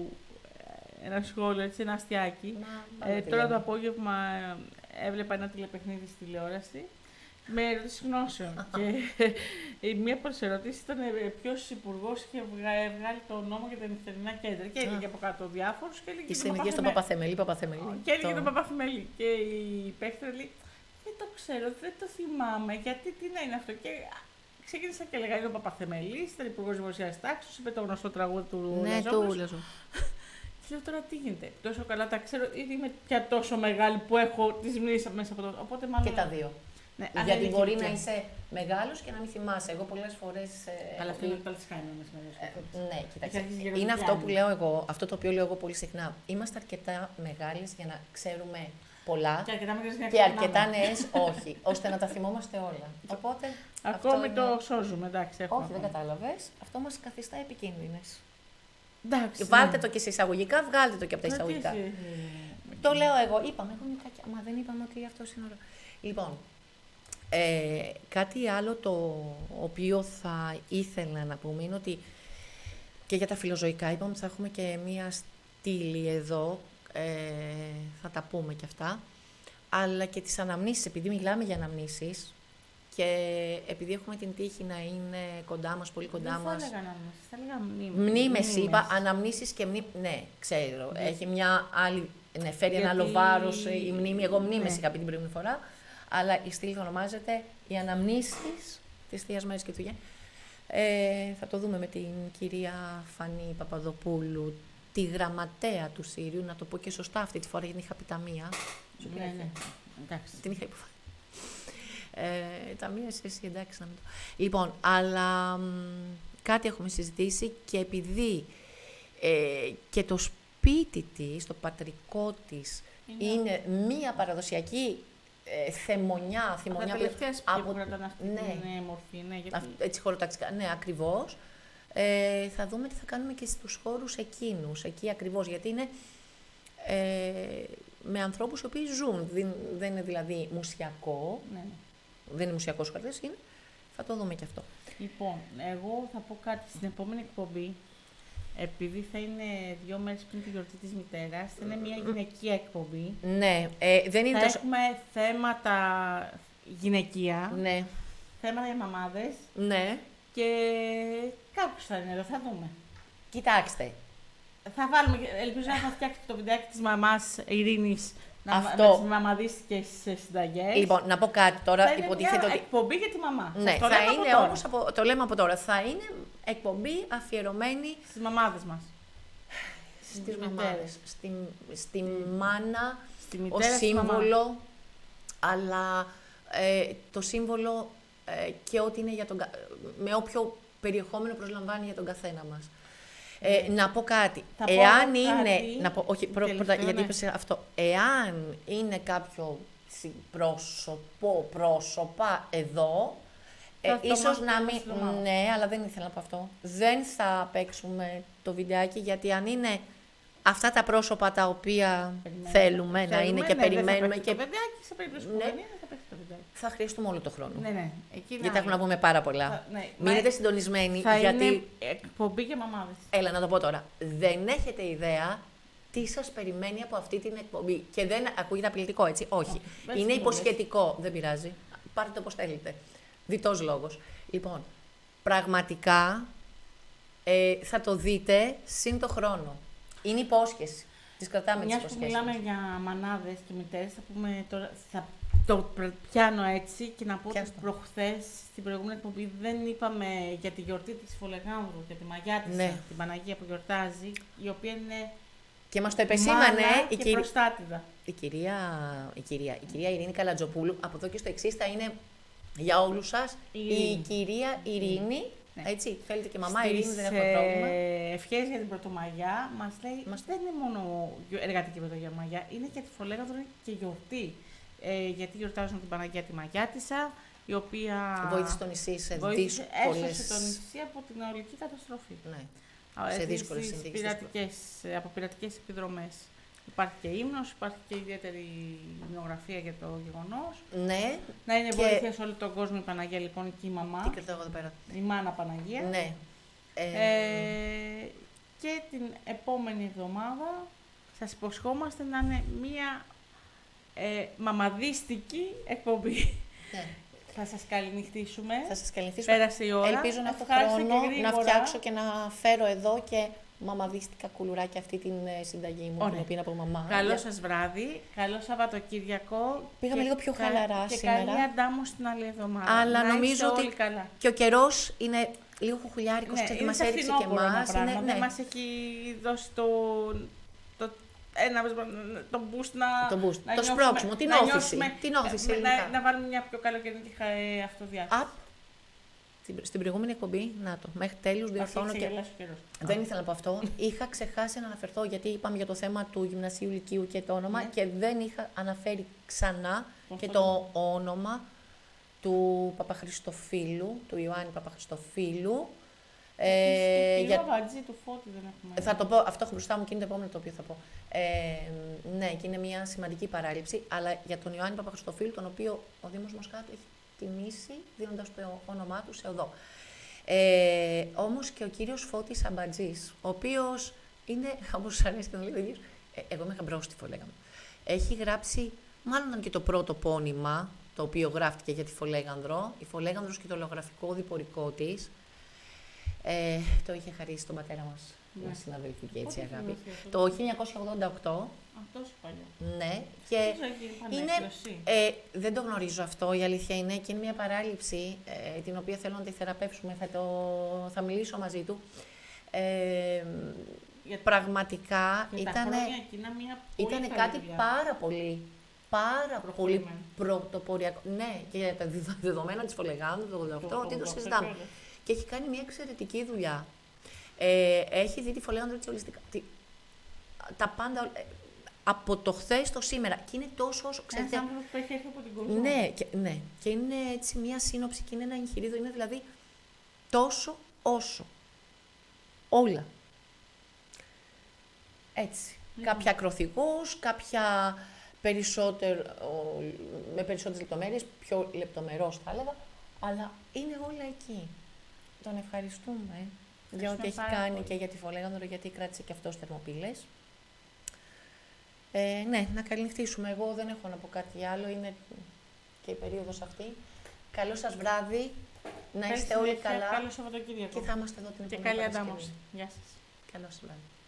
ε, ένα σχόλιο, έτσι, ένα αστιάκι. Μα, πάμε Ε, τι τώρα το λέμε. απόγευμα ε, έβλεπα ένα τηλεπαιχνίδι στη τηλεόραση με ερωτήσεις γνώσεων. Και η μία από τις ερωτήσεις ήταν ποιο υπουργό είχε βγα- βγάλει το νόμο για τα νυχτερινά κέντρα. Και έλεγε Α. από κάτω διάφορους και έλεγε Και τον στην ηλικία στον Παπαθεμέλη. Παπαθεμελή, Παπαθεμελή. Και έλεγε Το- τον Παπαθεμέλη. Και η παίχτρια λέει: Δεν το ξέρω, δεν το θυμάμαι. Γιατί τι να είναι αυτό. Και ξεκίνησα και έλεγα: Είναι ο Παπαθεμέλη, ήταν υπουργό δημοσία τάξη, είπε το γνωστό τραγούδι του Ναι, Λαζόπουλου. το Λαζό. Και λέω τώρα τι γίνεται. Τόσο καλά τα ξέρω, ή είμαι πια τόσο μεγάλη που έχω τι μνήμε μέσα από το. Οπότε μάλλον. Και τα δύο. Ναι, αλλά Γιατί είναι μπορεί ηλικία. να είσαι μεγάλος και να μην θυμάσαι. Εγώ πολλές φορές. ε, Αλλά αυτό έχω είναι πει- το Αλτσχάιμερ μέσα Ε, μέσα. ναι, κοίταξε. αρχίσει η Είναι γεροντιά αυτό μου. που λέω εγώ, αυτό το οποίο λέω εγώ πολύ συχνά. Είμαστε αρκετά μεγάλες για να ξέρουμε πολλά Και αρκετά μικρές για να και αρκετά ξεχνάμε. νέες όχι, ώστε να τα θυμόμαστε όλα. Οπότε. αυτό Ακόμη είναι- το σώζουμε, εντάξει. έχουμε Όχι, δεν ακόμα. κατάλαβες. Αυτό μας καθιστά επικίνδυνες. Εντάξει. Βάλτε ναι. το και σε εισαγωγικά, βγάλτε το και από τα Μα τι εισαγωγικά. εσύ, Το λέω εγώ. Είπαμε, έχουμε κακιά. Μα δεν είπαμε ότι αυτό είναι ωραίο. Λοιπόν, ε, κάτι άλλο το οποίο θα ήθελα να πούμε είναι ότι Και για τα φιλοζωικά είπαμε ότι θα έχουμε και μία στήλη εδώ, ε, θα τα πούμε και αυτά. Αλλά και τις αναμνήσεις, επειδή μιλάμε για αναμνήσεις και επειδή έχουμε την τύχη να είναι κοντά μας, πολύ κοντά Δεν μας. θα έλεγα αναμνήσεις, θα έλεγα μνήμες. Μνήμες είπα, αναμνήσεις και μνήμες. Ναι, ξέρω. Ναι. Έχει μια άλλη. Ναι, φέρει ένα Γιατί- άλλο βάρος η μνήμη. Εγώ μνήμες Ναι. είχα πει την προηγούμενη φορά. Αλλά η στήλη θα ονομάζεται οι αναμνήσεις της Θείας Μέρης και του Γιάννη. Ε, θα το δούμε με την κυρία Φανή Παπαδοπούλου, τη γραμματέα του Σύριου. Να το πω και σωστά αυτή τη φορά, γιατί είχα πει τα μία. Ναι, ναι. Εντάξει. Την είχα υποφέρει. Ε, τα μία εσύ, εντάξει να μην το. Λοιπόν, αλλά μ, κάτι έχουμε συζητήσει και επειδή ε, και το σπίτι της, το πατρικό της, Είναι- είναι μία παραδοσιακή ε, θεμονιά, Από τα θυμονιά τελευταία σπίτι που κρατάνε αυτή ναι. την ε, μορφή. Ναι, γιατί... αυ- έτσι χωροταξικά, ναι, ακριβώς. Ε, θα δούμε τι θα κάνουμε και στους χώρους εκείνους, εκεί ακριβώς, γιατί είναι ε, με ανθρώπους οι οποίοι ζουν. Δεν, δεν είναι δηλαδή μουσιακό, Ναι, ναι. δεν είναι μουσιακός χαρτής, είναι. Θα το δούμε και αυτό. Λοιπόν, εγώ θα πω κάτι στην επόμενη εκπομπή. Επειδή θα είναι δύο μέρες πριν τη γιορτή της μητέρας, θα είναι μια γυναικεία εκπομπή. Ναι, ε, δεν είναι Θα τόσο... έχουμε θέματα γυναικεία, Ναι, θέματα για μαμάδες ναι. και κάποιος θα είναι εδώ, θα δούμε. Κοιτάξτε, Θα βάλουμε, ελπίζω να θα φτιάξει το βιντεάκι της μαμάς Ειρήνης, να Αυτό. με τις μαμαδίστικες συνταγές. λοιπόν, να πω κάτι θα τώρα, είναι υποτίθεται μια ότι... εκπομπή για τη μαμά. Ναι, Σας το θα λέμε από είναι τώρα. όμως, από, το λέμε από τώρα, θα είναι εκπομπή αφιερωμένη Στις μαμάδες μας. στις μητέρες. μαμάδες, στη, στη μάνα, Στη ως μητέρα, στη μαμά. σύμβολο, αλλά ε, το σύμβολο ε, και ό,τι είναι για τον, κα- με όποιο περιεχόμενο προσλαμβάνει για τον καθένα μας. Ε, να πω κάτι. Θα πω Εάν κάτι είναι. Να πω, όχι, πρω- τελευταίο, πρώτα, γιατί ναι. είπες αυτό. Εάν είναι κάποιο τσι- πρόσωπο, πρόσωπα εδώ, ε, Θα το ίσως μάθουμε να μέσα μην. στην εβδομάδα. Ναι, αλλά δεν ήθελα να πω αυτό. Δεν θα παίξουμε το βιντεάκι, γιατί αν είναι αυτά τα πρόσωπα τα οποία Περιμένουμε. θέλουμε να είναι και ναι, δεν θα περιμένουμε παίξει και το βιντεάκι, σε περίπτωση που Ναι. δεν είναι, δεν θα παίξει το βιντεάκι. θα χρειαστούμε όλο το χρόνο. Ναι, ναι. Εκεί Γιατί έχουμε να πούμε πάρα πολλά. Θα- ναι. Μείνετε Μα- συντονισμένοι, Θα γιατί. είναι εκπομπή για μαμάδες. Έλα να το πω τώρα. Δεν έχετε ιδέα τι σας περιμένει από αυτή την εκπομπή. Και δεν ακούγεται απειλητικό, έτσι. Όχι. δεν Είναι συμφωνείς. υποσχετικό. Δεν πειράζει. Πάρτε το όπως θέλετε. Διτός λόγος. Λοιπόν, πραγματικά ε, θα το δείτε συν το χρόνο. Είναι υπόσχεση. Τις κρατάμε τις Μιας που υποσχέσεις. μιλάμε για μανάδες και μητέρες, θα πούμε τώρα, θα το πιάνω έτσι και να πω ότι Πιάστο. προχθές στην προηγούμενη εκπομπή δεν είπαμε για τη γιορτή της Φολεγάνδρου, για τη μαγιά της, Ναι. την Παναγία που γιορτάζει, η οποία είναι Και μας το επεσήμανε μάνα η, και κυρία, προστάτηδα. η, κυρία, η, κυρία, η κυρία Ειρήνη Καλατζοπούλου. Από εδώ και στο εξής θα είναι για όλους σας η, Ειρήνη. κυρία Ειρήνη. Ναι. Έτσι, θέλετε και μαμά Στις, Ειρήνη, δεν έχουμε πρόβλημα. ε, ευχές για την Πρωτομαγιά μας λέει Μας- δεν είναι μόνο γιο- εργατική Πρωτομαγιά, είναι και τη Φολέγανδρο και γιορτή. Ε, γιατί γιορτάζουν την Παναγία τη Μαγιάτισσα, η οποία Βοήθησε το νησί σε βοήθησε, δύσκολες... έσωσε το νησί από την αιωλική καταστροφή. Ναι. Α, Σε έτσι, δύσκολες στις συνθήκες. πειρατικές, ε, από πειρατικές επιδρομές. Υπάρχει και ύμνος, υπάρχει και ιδιαίτερη υμνογραφία για το γεγονός. Ναι, Να είναι Και- βοήθεια σε όλο τον κόσμο η Παναγία λοιπόν και η τι μαμά, κρατάω εδώ πέρα. η μάνα Παναγία. Ναι. Ε, Ε, και την επόμενη εβδομάδα σας υποσχόμαστε να είναι μία ε, μαμαδίστικη εκπομπή. ναι. Θα σας καληνυχτήσουμε. Θα σας καληνυχτήσουμε. Πέρασε η ώρα. Ελπίζω να έχω Ευχάριστα και χρόνο να γρήγορα. φτιάξω και να φέρω εδώ και μαμαδίστικα κουλουράκια αυτή την ε, συνταγή μου, Ωραία. την οποία είναι από μαμά. Καλό Για- σας βράδυ, καλό Σαββατοκύριακο. Πήγαμε και λίγο πιο κα- χαλαρά και σήμερα. καλή αντάμωση την άλλη εβδομάδα. Αλλά να νομίζω είστε ότι- όλοι καλά. Και ο καιρός είναι λίγο χουχουλιάρικος, Ναι, ξέρετε, είναι μας σε έριξε και φθινόπωρο ένα εμάς. πράγμα. Είναι, Δεν ναι. μας έχει δώσει το, το, ένα, το boost να, Το boost, να το νιώσουμε- σπρώξιμο, την να όθηση, νιώσουμε- την όθηση να, ελληνικά. να, να βάλουμε μια πιο καλοκαιρινή ε, αυτοδιάθεση. Απ, στην, στην προηγούμενη εκπομπή, να το, μέχρι τέλους διορθώνω και... Ξεγελάσει ο καιρός. Δεν ήθελα να πω αυτό. Είχα ξεχάσει να αναφερθώ, γιατί είπαμε για το θέμα του Γυμνασίου Λυκείου και το όνομα Ναι. και δεν είχα αναφέρει ξανά Πώς και το το όνομα του Παπαχριστοφίλου, του Ιωάννη Παπαχριστοφίλου. Ε, για- για... Βατζή του Φώτη δεν έχουμε. Θα το πω, αυτό έχω μπροστά μου και είναι το επόμενο το οποίο θα πω. Ε, ναι, και είναι μια σημαντική παράληψη, αλλά για τον Ιωάννη Παπαχριστοφίλου, τον οποίο ο Δήμος Μοσχάτου έχει τιμήσει, δίνοντας το όνομά του σε οδό. Ε, όμως και ο κύριος Φώτης Αμπατζής, ο οποίος είναι, όπως σας αρέσει και να λέει ο ίδιος, ε, εγώ είμαι γαμπρόστιφο, λέγαμε. Έχει γράψει, μάλλον ήταν και το πρώτο πόνημα, το οποίο γράφτηκε για τη Φολέγανδρο, η Φολέγανδρος και το ολογραφικό διπορικό της. Ε, το είχε χαρίσει στον πατέρα μας, Ναι. μια συναδελφική έτσι Πότε αγάπη. θυμήθηκε Το χίλια εννιακόσια ογδόντα οκτώ. Αυτό παλιό. Ναι, και Δεν ξέρω, έχει είναι, επανέκδοση. ε, δεν το γνωρίζω αυτό, η αλήθεια είναι, και είναι μια παράληψη, ε, την οποία θέλω να τη θεραπεύσουμε, θα, το, θα μιλήσω μαζί του. Ε, Για- πραγματικά Για τα ήταν, χρόνια εκείνα μια πολύ ήταν καλή κάτι δουλειά. πάρα πολύ, πάρα πολύ Προχωρημένο. πρωτοποριακό. Ναι, και για τα δεδο- δεδομένα της Φολεγάνδρου το ογδόντα οκτώ, τι το συζητάμε. κιόλας. Και έχει κάνει μια εξαιρετική δουλειά. Ε, έχει δει τη Φολέγανδρο έτσι ολιστικά. Τι- τα πάντα, ε, από το χθες στο σήμερα. Και είναι τόσο όσο, Ένας ξέρετε, άνθρωπος που έχει έρθει από την κολό. ναι, και, ναι, και είναι έτσι μια σύνοψη και είναι ένα εγχειρίδιο, είναι δηλαδή τόσο όσο. Όλα. Έτσι. Λοιπόν. Κάποια ακροθυγούς, κάποια περισσότερο, με περισσότερες λεπτομέρειες, πιο λεπτομερώς θα έλεγα, αλλά είναι όλα εκεί. Τον ευχαριστούμε για ό,τι έχει πάρα κάνει πολύ. και για τη Φολέγανδρο, γιατί κράτησε και αυτός θερμοπύλες. Ε, ναι, να καληνυχτήσουμε. Εγώ δεν έχω να πω κάτι άλλο, είναι και η περίοδος αυτή. Καλό σας βράδυ, να Καλή είστε όλοι συνέχεια, καλά Καλό Σαββατοκύριακο. και θα είμαστε εδώ την Και επόμενη καλή Παρασκευή. αντάμωση. Γεια σας. Καλό σας βράδυ.